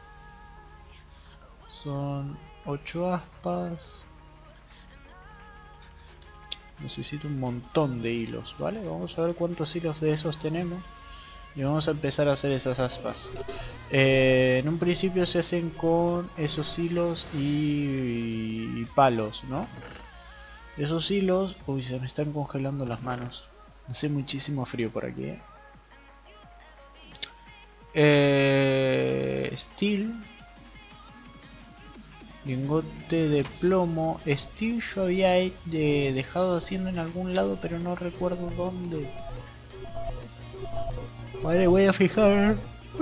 Son 8 aspas. Necesito un montón de hilos, ¿vale? Vamos a ver cuántos hilos de esos tenemos. Y vamos a empezar a hacer esas aspas. En un principio se hacen con esos hilos y palos, ¿no? Esos hilos... Uy, se me están congelando las manos. Hace muchísimo frío por aquí, Steel. Lingote de plomo. Steel yo había dejado haciendo en algún lado, pero no recuerdo dónde. Vale, voy a fijar.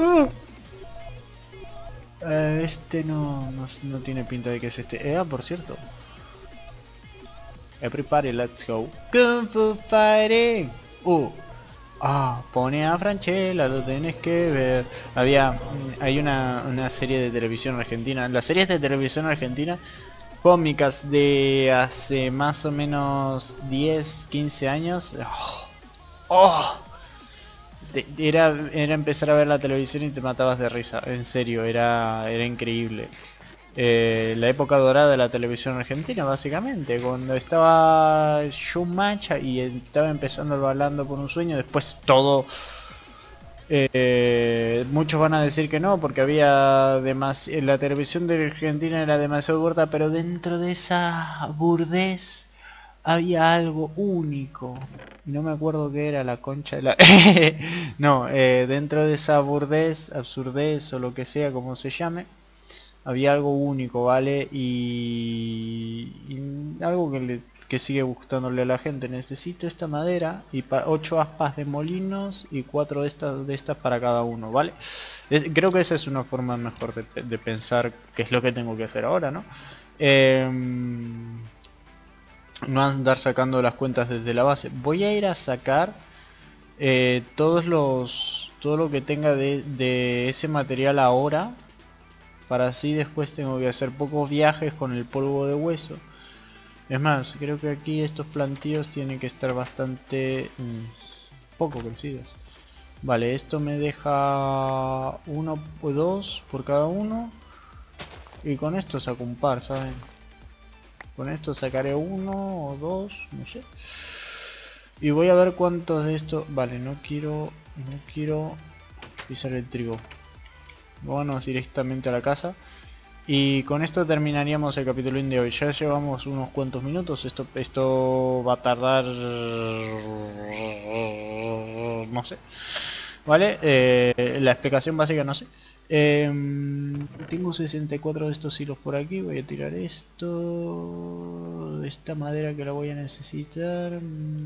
Este no tiene pinta de que es este. Por cierto. Everybody, let's go. Kung Fu Fighting. Pone a Franchella, lo tenés que ver. Hay una serie de televisión argentina. Las series de televisión argentina cómicas de hace más o menos 10, 15 años. Era empezar a ver la televisión y te matabas de risa. En serio, era increíble. La época dorada de la televisión argentina, básicamente, cuando estaba Showmatch y estaba empezando el Bailando por un Sueño. Después todo, muchos van a decir que no, porque había la televisión de Argentina era demasiado burda, pero dentro de esa burdez había algo único. No me acuerdo qué era, la concha de la... No, dentro de esa burdez, absurdez o lo que sea, como se llame, había algo único, ¿vale? Y algo que sigue gustándole a la gente. Necesito esta madera y 8 aspas de molinos y 4 de estas para cada uno, ¿vale? Creo que esa es una forma mejor de pensar qué es lo que tengo que hacer ahora, ¿no? No andar sacando las cuentas desde la base. Voy a ir a sacar todo lo que tenga de ese material ahora, para así después tengo que hacer pocos viajes con el polvo de hueso. Es más, creo que aquí estos plantíos tienen que estar bastante poco crecidos. Vale, esto me deja 1 o 2 por cada uno. Y con esto saco un par, ¿saben? Con esto sacaré 1 o 2, no sé. Y voy a ver cuántos de estos... Vale, no quiero pisar el trigo. Vámonos directamente a la casa. Y con esto terminaríamos el capítulo de hoy. Ya llevamos unos cuantos minutos. Esto va a tardar... no sé. Vale, la explicación básica no sé. Tengo 64 de estos hilos por aquí. Voy a tirar esto. Esta madera que la voy a necesitar.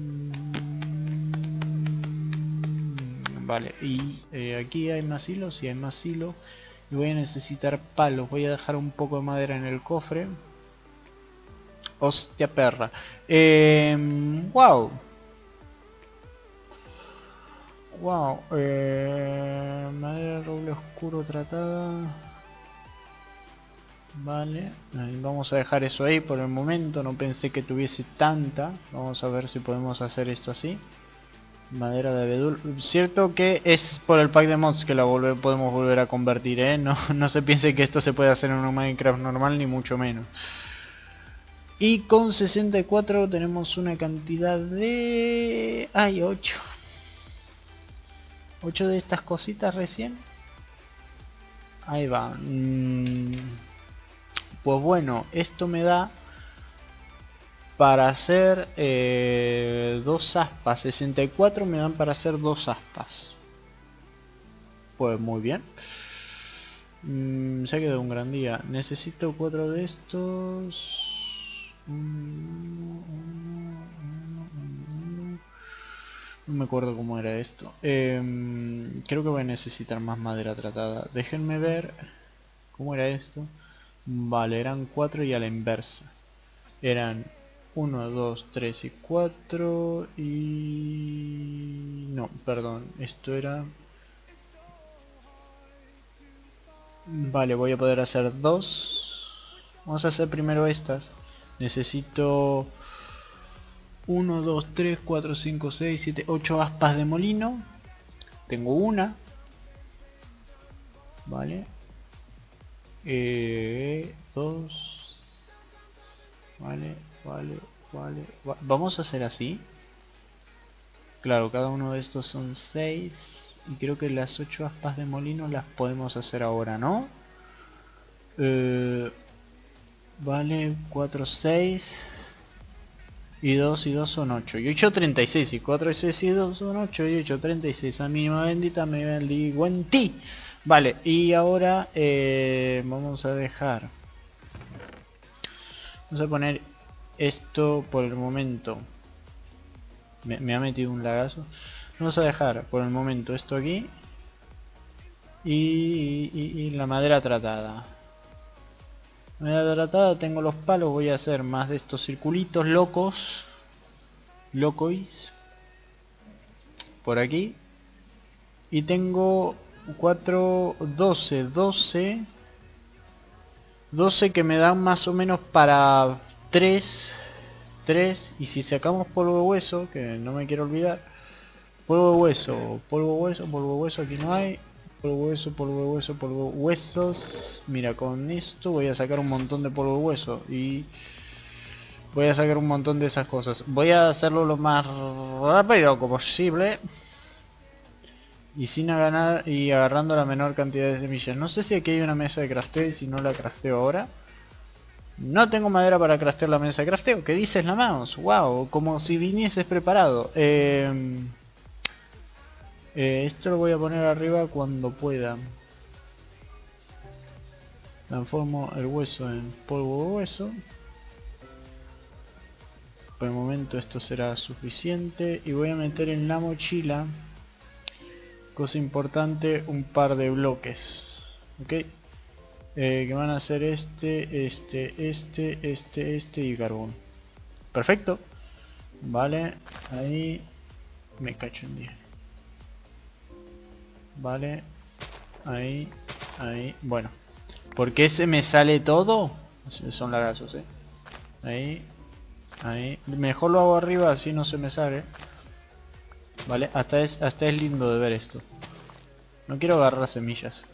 Vale, y aquí hay más hilos, y hay más hilos. Y voy a necesitar palos. Voy a dejar un poco de madera en el cofre. Hostia perra. Wow. Wow. Madera de roble oscuro tratada. Vale. Vamos a dejar eso ahí por el momento. No pensé que tuviese tanta. Vamos a ver si podemos hacer esto así. Madera de abedul. Cierto que es por el pack de mods que la podemos volver a convertir, ¿eh? No se piense que esto se puede hacer en un Minecraft normal, ni mucho menos. Y con 64 tenemos una cantidad de... Hay 8. 8 de estas cositas recién. Ahí va. Pues bueno, esto me da... para hacer 2 aspas. 64 me dan para hacer 2 aspas. Pues muy bien. Se ha quedado un gran día. Necesito 4 de estos. No me acuerdo cómo era esto. Creo que voy a necesitar más madera tratada. Déjenme ver. ¿Cómo era esto? Vale, eran 4 y a la inversa. Eran 1, 2, 3 y 4 y... No, perdón, esto era... Vale, voy a poder hacer 2. Vamos a hacer primero estas. Necesito 1, 2, 3, 4, 5, 6, 7, 8 aspas de molino. Tengo una. Vale. 2. Vale. Vamos a hacer así. Claro, cada uno de estos son 6. Y creo que las 8 aspas de molino las podemos hacer ahora, ¿no? Vale, 4, 6. Y 2 y 2 son 8. Y 8, 36. Y 4 y 6 y 2 son 8. Y 8, 36. A mí bendita me bendigo en ti. Vale, y ahora vamos a dejar. Vamos a poner esto por el momento. Me ha metido un lagazo. Vamos a dejar por el momento esto aquí. Y la madera tratada. Madera tratada, tengo los palos. Voy a hacer más de estos circulitos locos. Locois. Por aquí. Y tengo 4, 12. 12 que me dan más o menos para 3. Y si sacamos polvo de hueso, que no me quiero olvidar. Polvo de hueso, aquí no hay. Polvo de huesos. Mira, con esto voy a sacar un montón de polvo de hueso. Y voy a sacar un montón de esas cosas. Voy a hacerlo lo más rápido como posible. Y sin ganar y agarrando la menor cantidad de semillas. No sé si aquí hay una mesa de crafteo y si no la crafteo ahora. No tengo madera para craftear la mesa de crafteo. ¿Qué dices la mouse? Wow, como si vinieses preparado. Esto lo voy a poner arriba cuando pueda. Transformo el hueso en polvo de hueso. Por el momento esto será suficiente. Y voy a meter en la mochila, cosa importante, un par de bloques. Ok. Que van a ser este y carbón. Perfecto. Vale, ahí me cacho en 10. Vale, ahí. Bueno, ¿por qué se me sale todo? Son lagazos, ahí. Mejor lo hago arriba, así no se me sale. Vale, hasta es lindo de ver esto. No quiero agarrar semillas.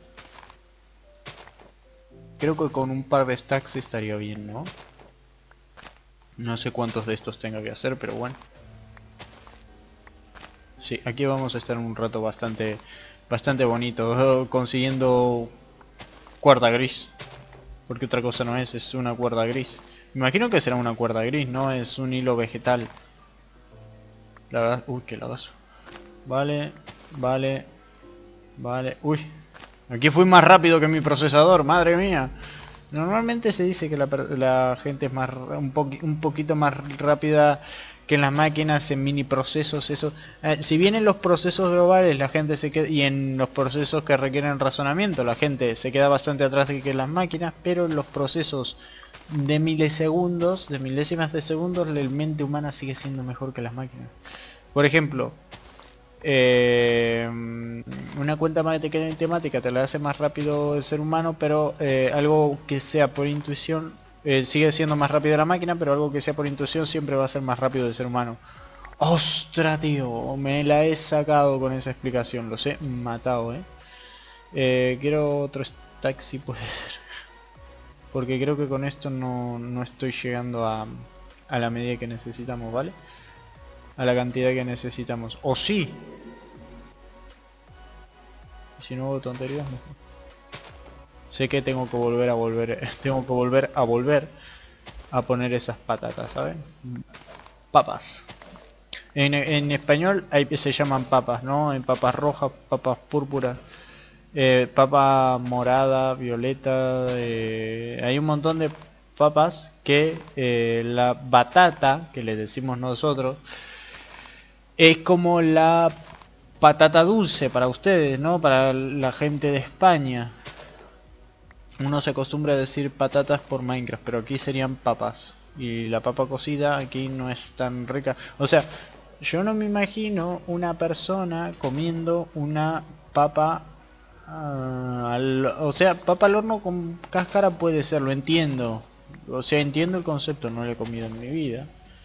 Creo que con un par de stacks estaría bien, ¿no? No sé cuántos de estos tenga que hacer, pero bueno. Sí, aquí vamos a estar un rato bastante bonito, consiguiendo cuerda gris. Porque otra cosa no es una cuerda gris. Me imagino que será una cuerda gris, no es un hilo vegetal. La verdad, uy, qué lagazo. Vale. Uy, aquí fui más rápido que mi procesador, madre mía. Normalmente se dice que la gente es más un poquito más rápida que en las máquinas, en mini procesos, eso. Si bien en los procesos globales la gente se queda, y en los procesos que requieren razonamiento la gente se queda bastante atrás de que las máquinas, pero en los procesos de milisegundos, de milésimas de segundos, la mente humana sigue siendo mejor que las máquinas. Por ejemplo, una cuenta matemática te la hace más rápido el ser humano, pero algo que sea por intuición sigue siendo más rápido la máquina, pero algo que sea por intuición siempre va a ser más rápido el ser humano. ¡Ostras, tío! Me la he sacado con esa explicación, los he matado, quiero otro stack si puede ser, porque creo que con esto no estoy llegando a la medida que necesitamos, ¿vale? A la cantidad que necesitamos. ¡O sí! Si no hago tonterías, mejor. Sé que tengo que volver a volver a poner esas patatas, ¿saben? Papas. En español se llaman papas, ¿no? En papas rojas, papas púrpuras, papa morada, violeta. Hay un montón de papas que la batata, que le decimos nosotros, es como la patata dulce para ustedes, ¿no? Para la gente de España. Uno se acostumbra a decir patatas por Minecraft, pero aquí serían papas. Y la papa cocida aquí no es tan rica. O sea, yo no me imagino una persona comiendo una papa... o sea, papa al horno con cáscara puede ser, lo entiendo. O sea, entiendo el concepto, no lo he comido en mi vida.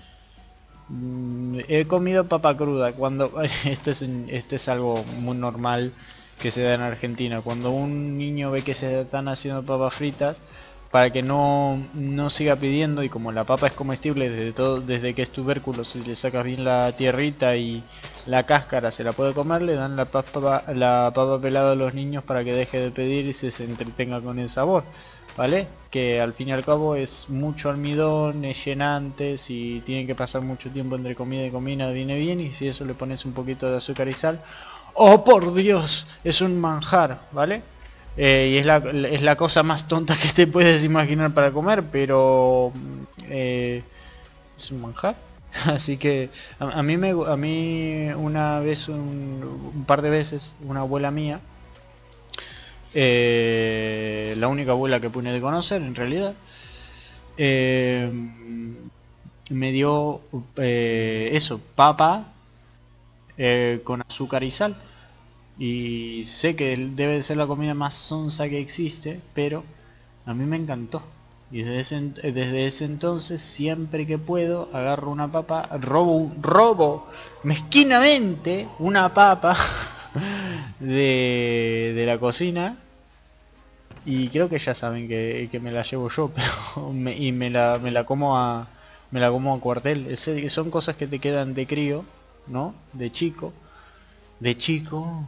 He comido papa cruda cuando este es algo muy normal que se da en Argentina. Cuando un niño ve que se están haciendo papas fritas, para que no siga pidiendo, y como la papa es comestible desde que es tubérculo, si le sacas bien la tierrita y la cáscara se la puede comer, le dan la papa pelada a los niños para que deje de pedir y se entretenga con el sabor. ¿Vale? Que al fin y al cabo es mucho almidón, es llenante, si tienen que pasar mucho tiempo entre comida y comida viene bien, y si eso le pones un poquito de azúcar y sal, ¡oh por Dios! Es un manjar, ¿vale? Y es la cosa más tonta que te puedes imaginar para comer, pero es un manjar. Así que a mí una vez, un par de veces, una abuela mía, la única abuela que pude conocer en realidad, eh, me dio eso, papa con azúcar y sal. Y sé que debe ser la comida más sonsa que existe, pero a mí me encantó. Y desde ese entonces, siempre que puedo, agarro una papa, robo mezquinamente una papa de la cocina. Y creo que ya saben que me la llevo yo, pero me la como a cuartel. Son cosas que te quedan de crío, ¿no? De chico. De chico.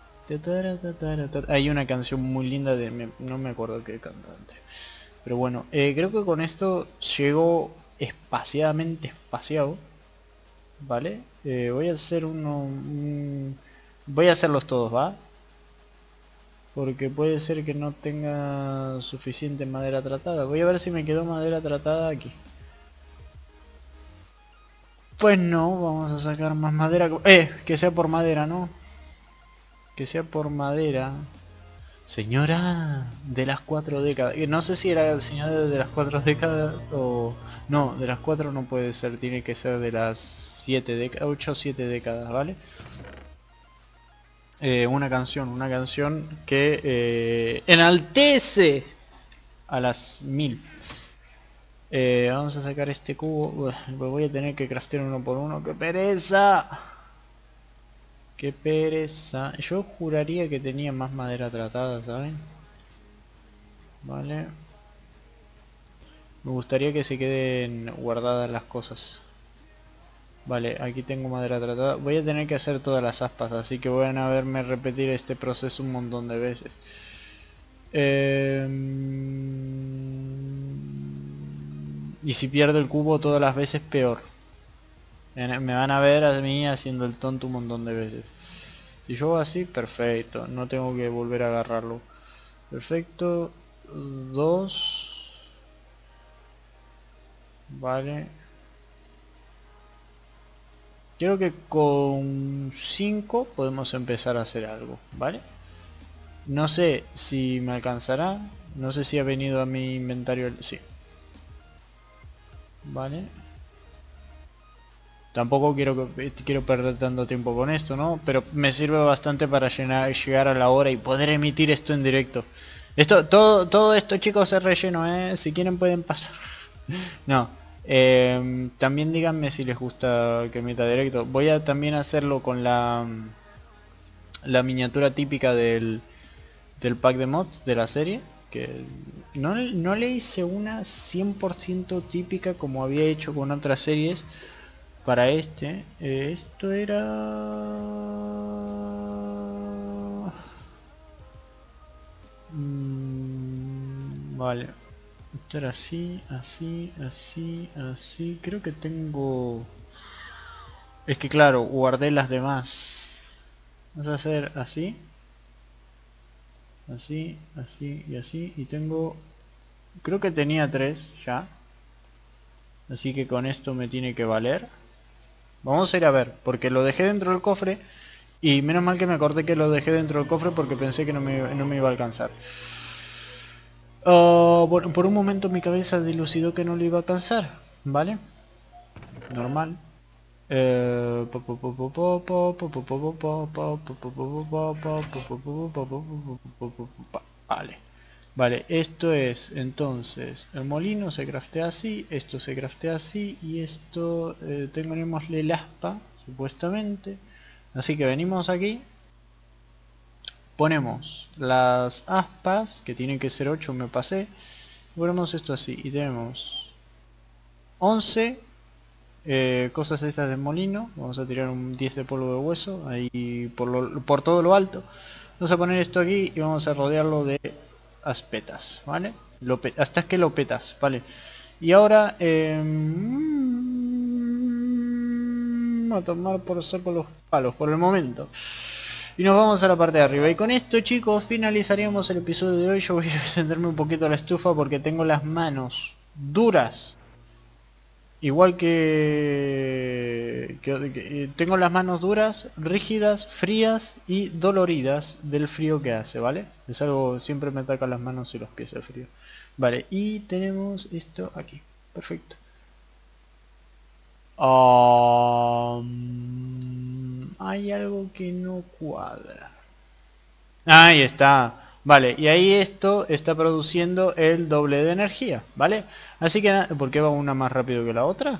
Hay una canción muy linda no me acuerdo qué cantante. Pero bueno, creo que con esto llego espaciadamente espaciado. ¿Vale? Voy a hacer voy a hacerlos todos, ¿va? Porque puede ser que no tenga suficiente madera tratada. Voy a ver si me quedó madera tratada aquí. Pues no, vamos a sacar más madera. Que sea por madera, ¿no? Que sea por madera. Señora de las 4 décadas. No sé si era señora de las 4 décadas o... No, de las 4 no puede ser. Tiene que ser de las 7 décadas, 8 o 7 décadas, ¿vale? Una canción que enaltece a las 1000. Vamos a sacar este cubo. Pues voy a tener que craftear uno por uno. ¡Qué pereza! ¡Qué pereza! Yo juraría que tenía más madera tratada, ¿saben? Vale. Me gustaría que se queden guardadas las cosas. Vale, aquí tengo madera tratada. Voy a tener que hacer todas las aspas, así que van a verme repetir este proceso un montón de veces. Y si pierdo el cubo todas las veces, peor. Me van a ver a mí haciendo el tonto un montón de veces. Si yo hago así, perfecto. No tengo que volver a agarrarlo. Perfecto. 2. Vale. Creo que con 5 podemos empezar a hacer algo, ¿vale? No sé si me alcanzará. No sé si ha venido a mi inventario sí. Vale. Tampoco quiero perder tanto tiempo con esto, ¿no? Pero me sirve bastante para llegar a la hora y poder emitir esto en directo. Todo esto, chicos, es relleno, ¿eh? Si quieren pueden pasar. No. También díganme si les gusta que emita directo. Voy a también hacerlo con la miniatura típica del pack de mods de la serie. Que no le hice una 100% típica como había hecho con otras series. Para esto era... vale. Esto era así, así, así, así. Creo que tengo... Es que claro, guardé las demás. Vamos a hacer así. Así, así y así. Y tengo... Creo que tenía 3 ya. Así que con esto me tiene que valer. Vamos a ir a ver, porque lo dejé dentro del cofre. Y menos mal que me acordé que lo dejé dentro del cofre porque pensé que no me iba a alcanzar. Oh, por un momento mi cabeza dilucidó que no le iba a alcanzar, ¿vale? Normal. Vale. Vale, esto es, entonces, el molino se craftea así, esto se craftea así, y esto, tengámosle el aspa, supuestamente. Así que venimos aquí, ponemos las aspas, que tienen que ser 8, me pasé, ponemos esto así, y tenemos 11 cosas estas de molino. Vamos a tirar un 10 de polvo de hueso, ahí por todo lo alto. Vamos a poner esto aquí y vamos a rodearlo de aspetas, ¿vale? Hasta que lo petas, ¿vale? Y ahora a tomar por saco los palos por el momento. Y nos vamos a la parte de arriba. Y con esto, chicos, finalizaríamos el episodio de hoy. Yo voy a encenderme un poquito a la estufa porque tengo las manos duras. Igual que tengo las manos duras, rígidas, frías y doloridas del frío que hace, ¿vale? Es algo, siempre me ataca las manos y los pies el frío. Vale, y tenemos esto aquí. Perfecto. Hay algo que no cuadra. Ahí está. Vale, y ahí esto está produciendo el doble de energía, ¿vale? Así que nada, ¿por qué va una más rápido que la otra?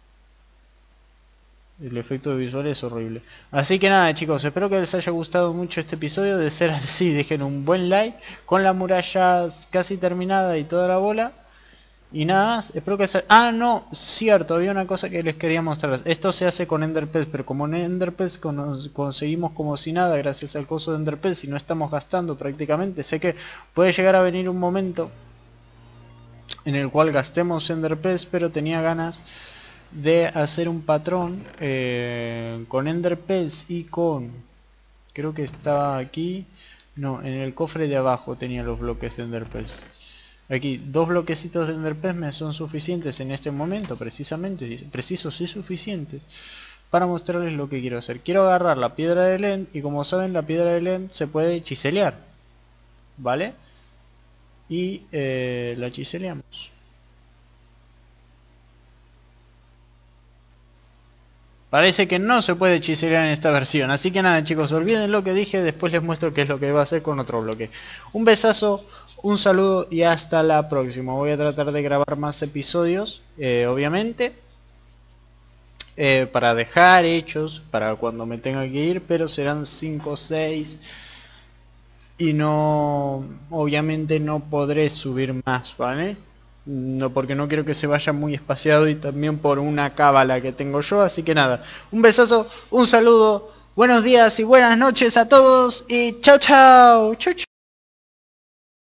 El efecto visual es horrible. Así que nada, chicos, espero que les haya gustado mucho este episodio. De ser así, dejen un buen like. Con la muralla casi terminada y toda la bola. Y nada más, espero que Ah, no, cierto, había una cosa que les quería mostrar. Esto se hace con Enderpearls, pero como en Enderpearls conseguimos como si nada gracias al coso de Enderpearls y no estamos gastando prácticamente. Sé que puede llegar a venir un momento en el cual gastemos Enderpearls, pero tenía ganas de hacer un patrón con Enderpearls y con... Creo que estaba aquí... No, en el cofre de abajo tenía los bloques de Enderpearls. Aquí, 2 bloquecitos de Enderpearls me son suficientes en este momento, precisamente, precisos y suficientes, para mostrarles lo que quiero hacer. Quiero agarrar la piedra del End, y como saben, la piedra del End se puede chiselear, ¿vale? Y la chiseleamos. Parece que no se puede chiselear en esta versión, así que nada, chicos, olviden lo que dije, después les muestro qué es lo que va a hacer con otro bloque. Un besazo, un saludo y hasta la próxima. Voy a tratar de grabar más episodios, obviamente, para dejar hechos para cuando me tenga que ir, pero serán 5 o 6 y no, obviamente no podré subir más, ¿vale? No, porque no quiero que se vaya muy espaciado y también por una cábala que tengo yo. Así que nada, un besazo, un saludo, buenos días y buenas noches a todos y chao chao, chau chau.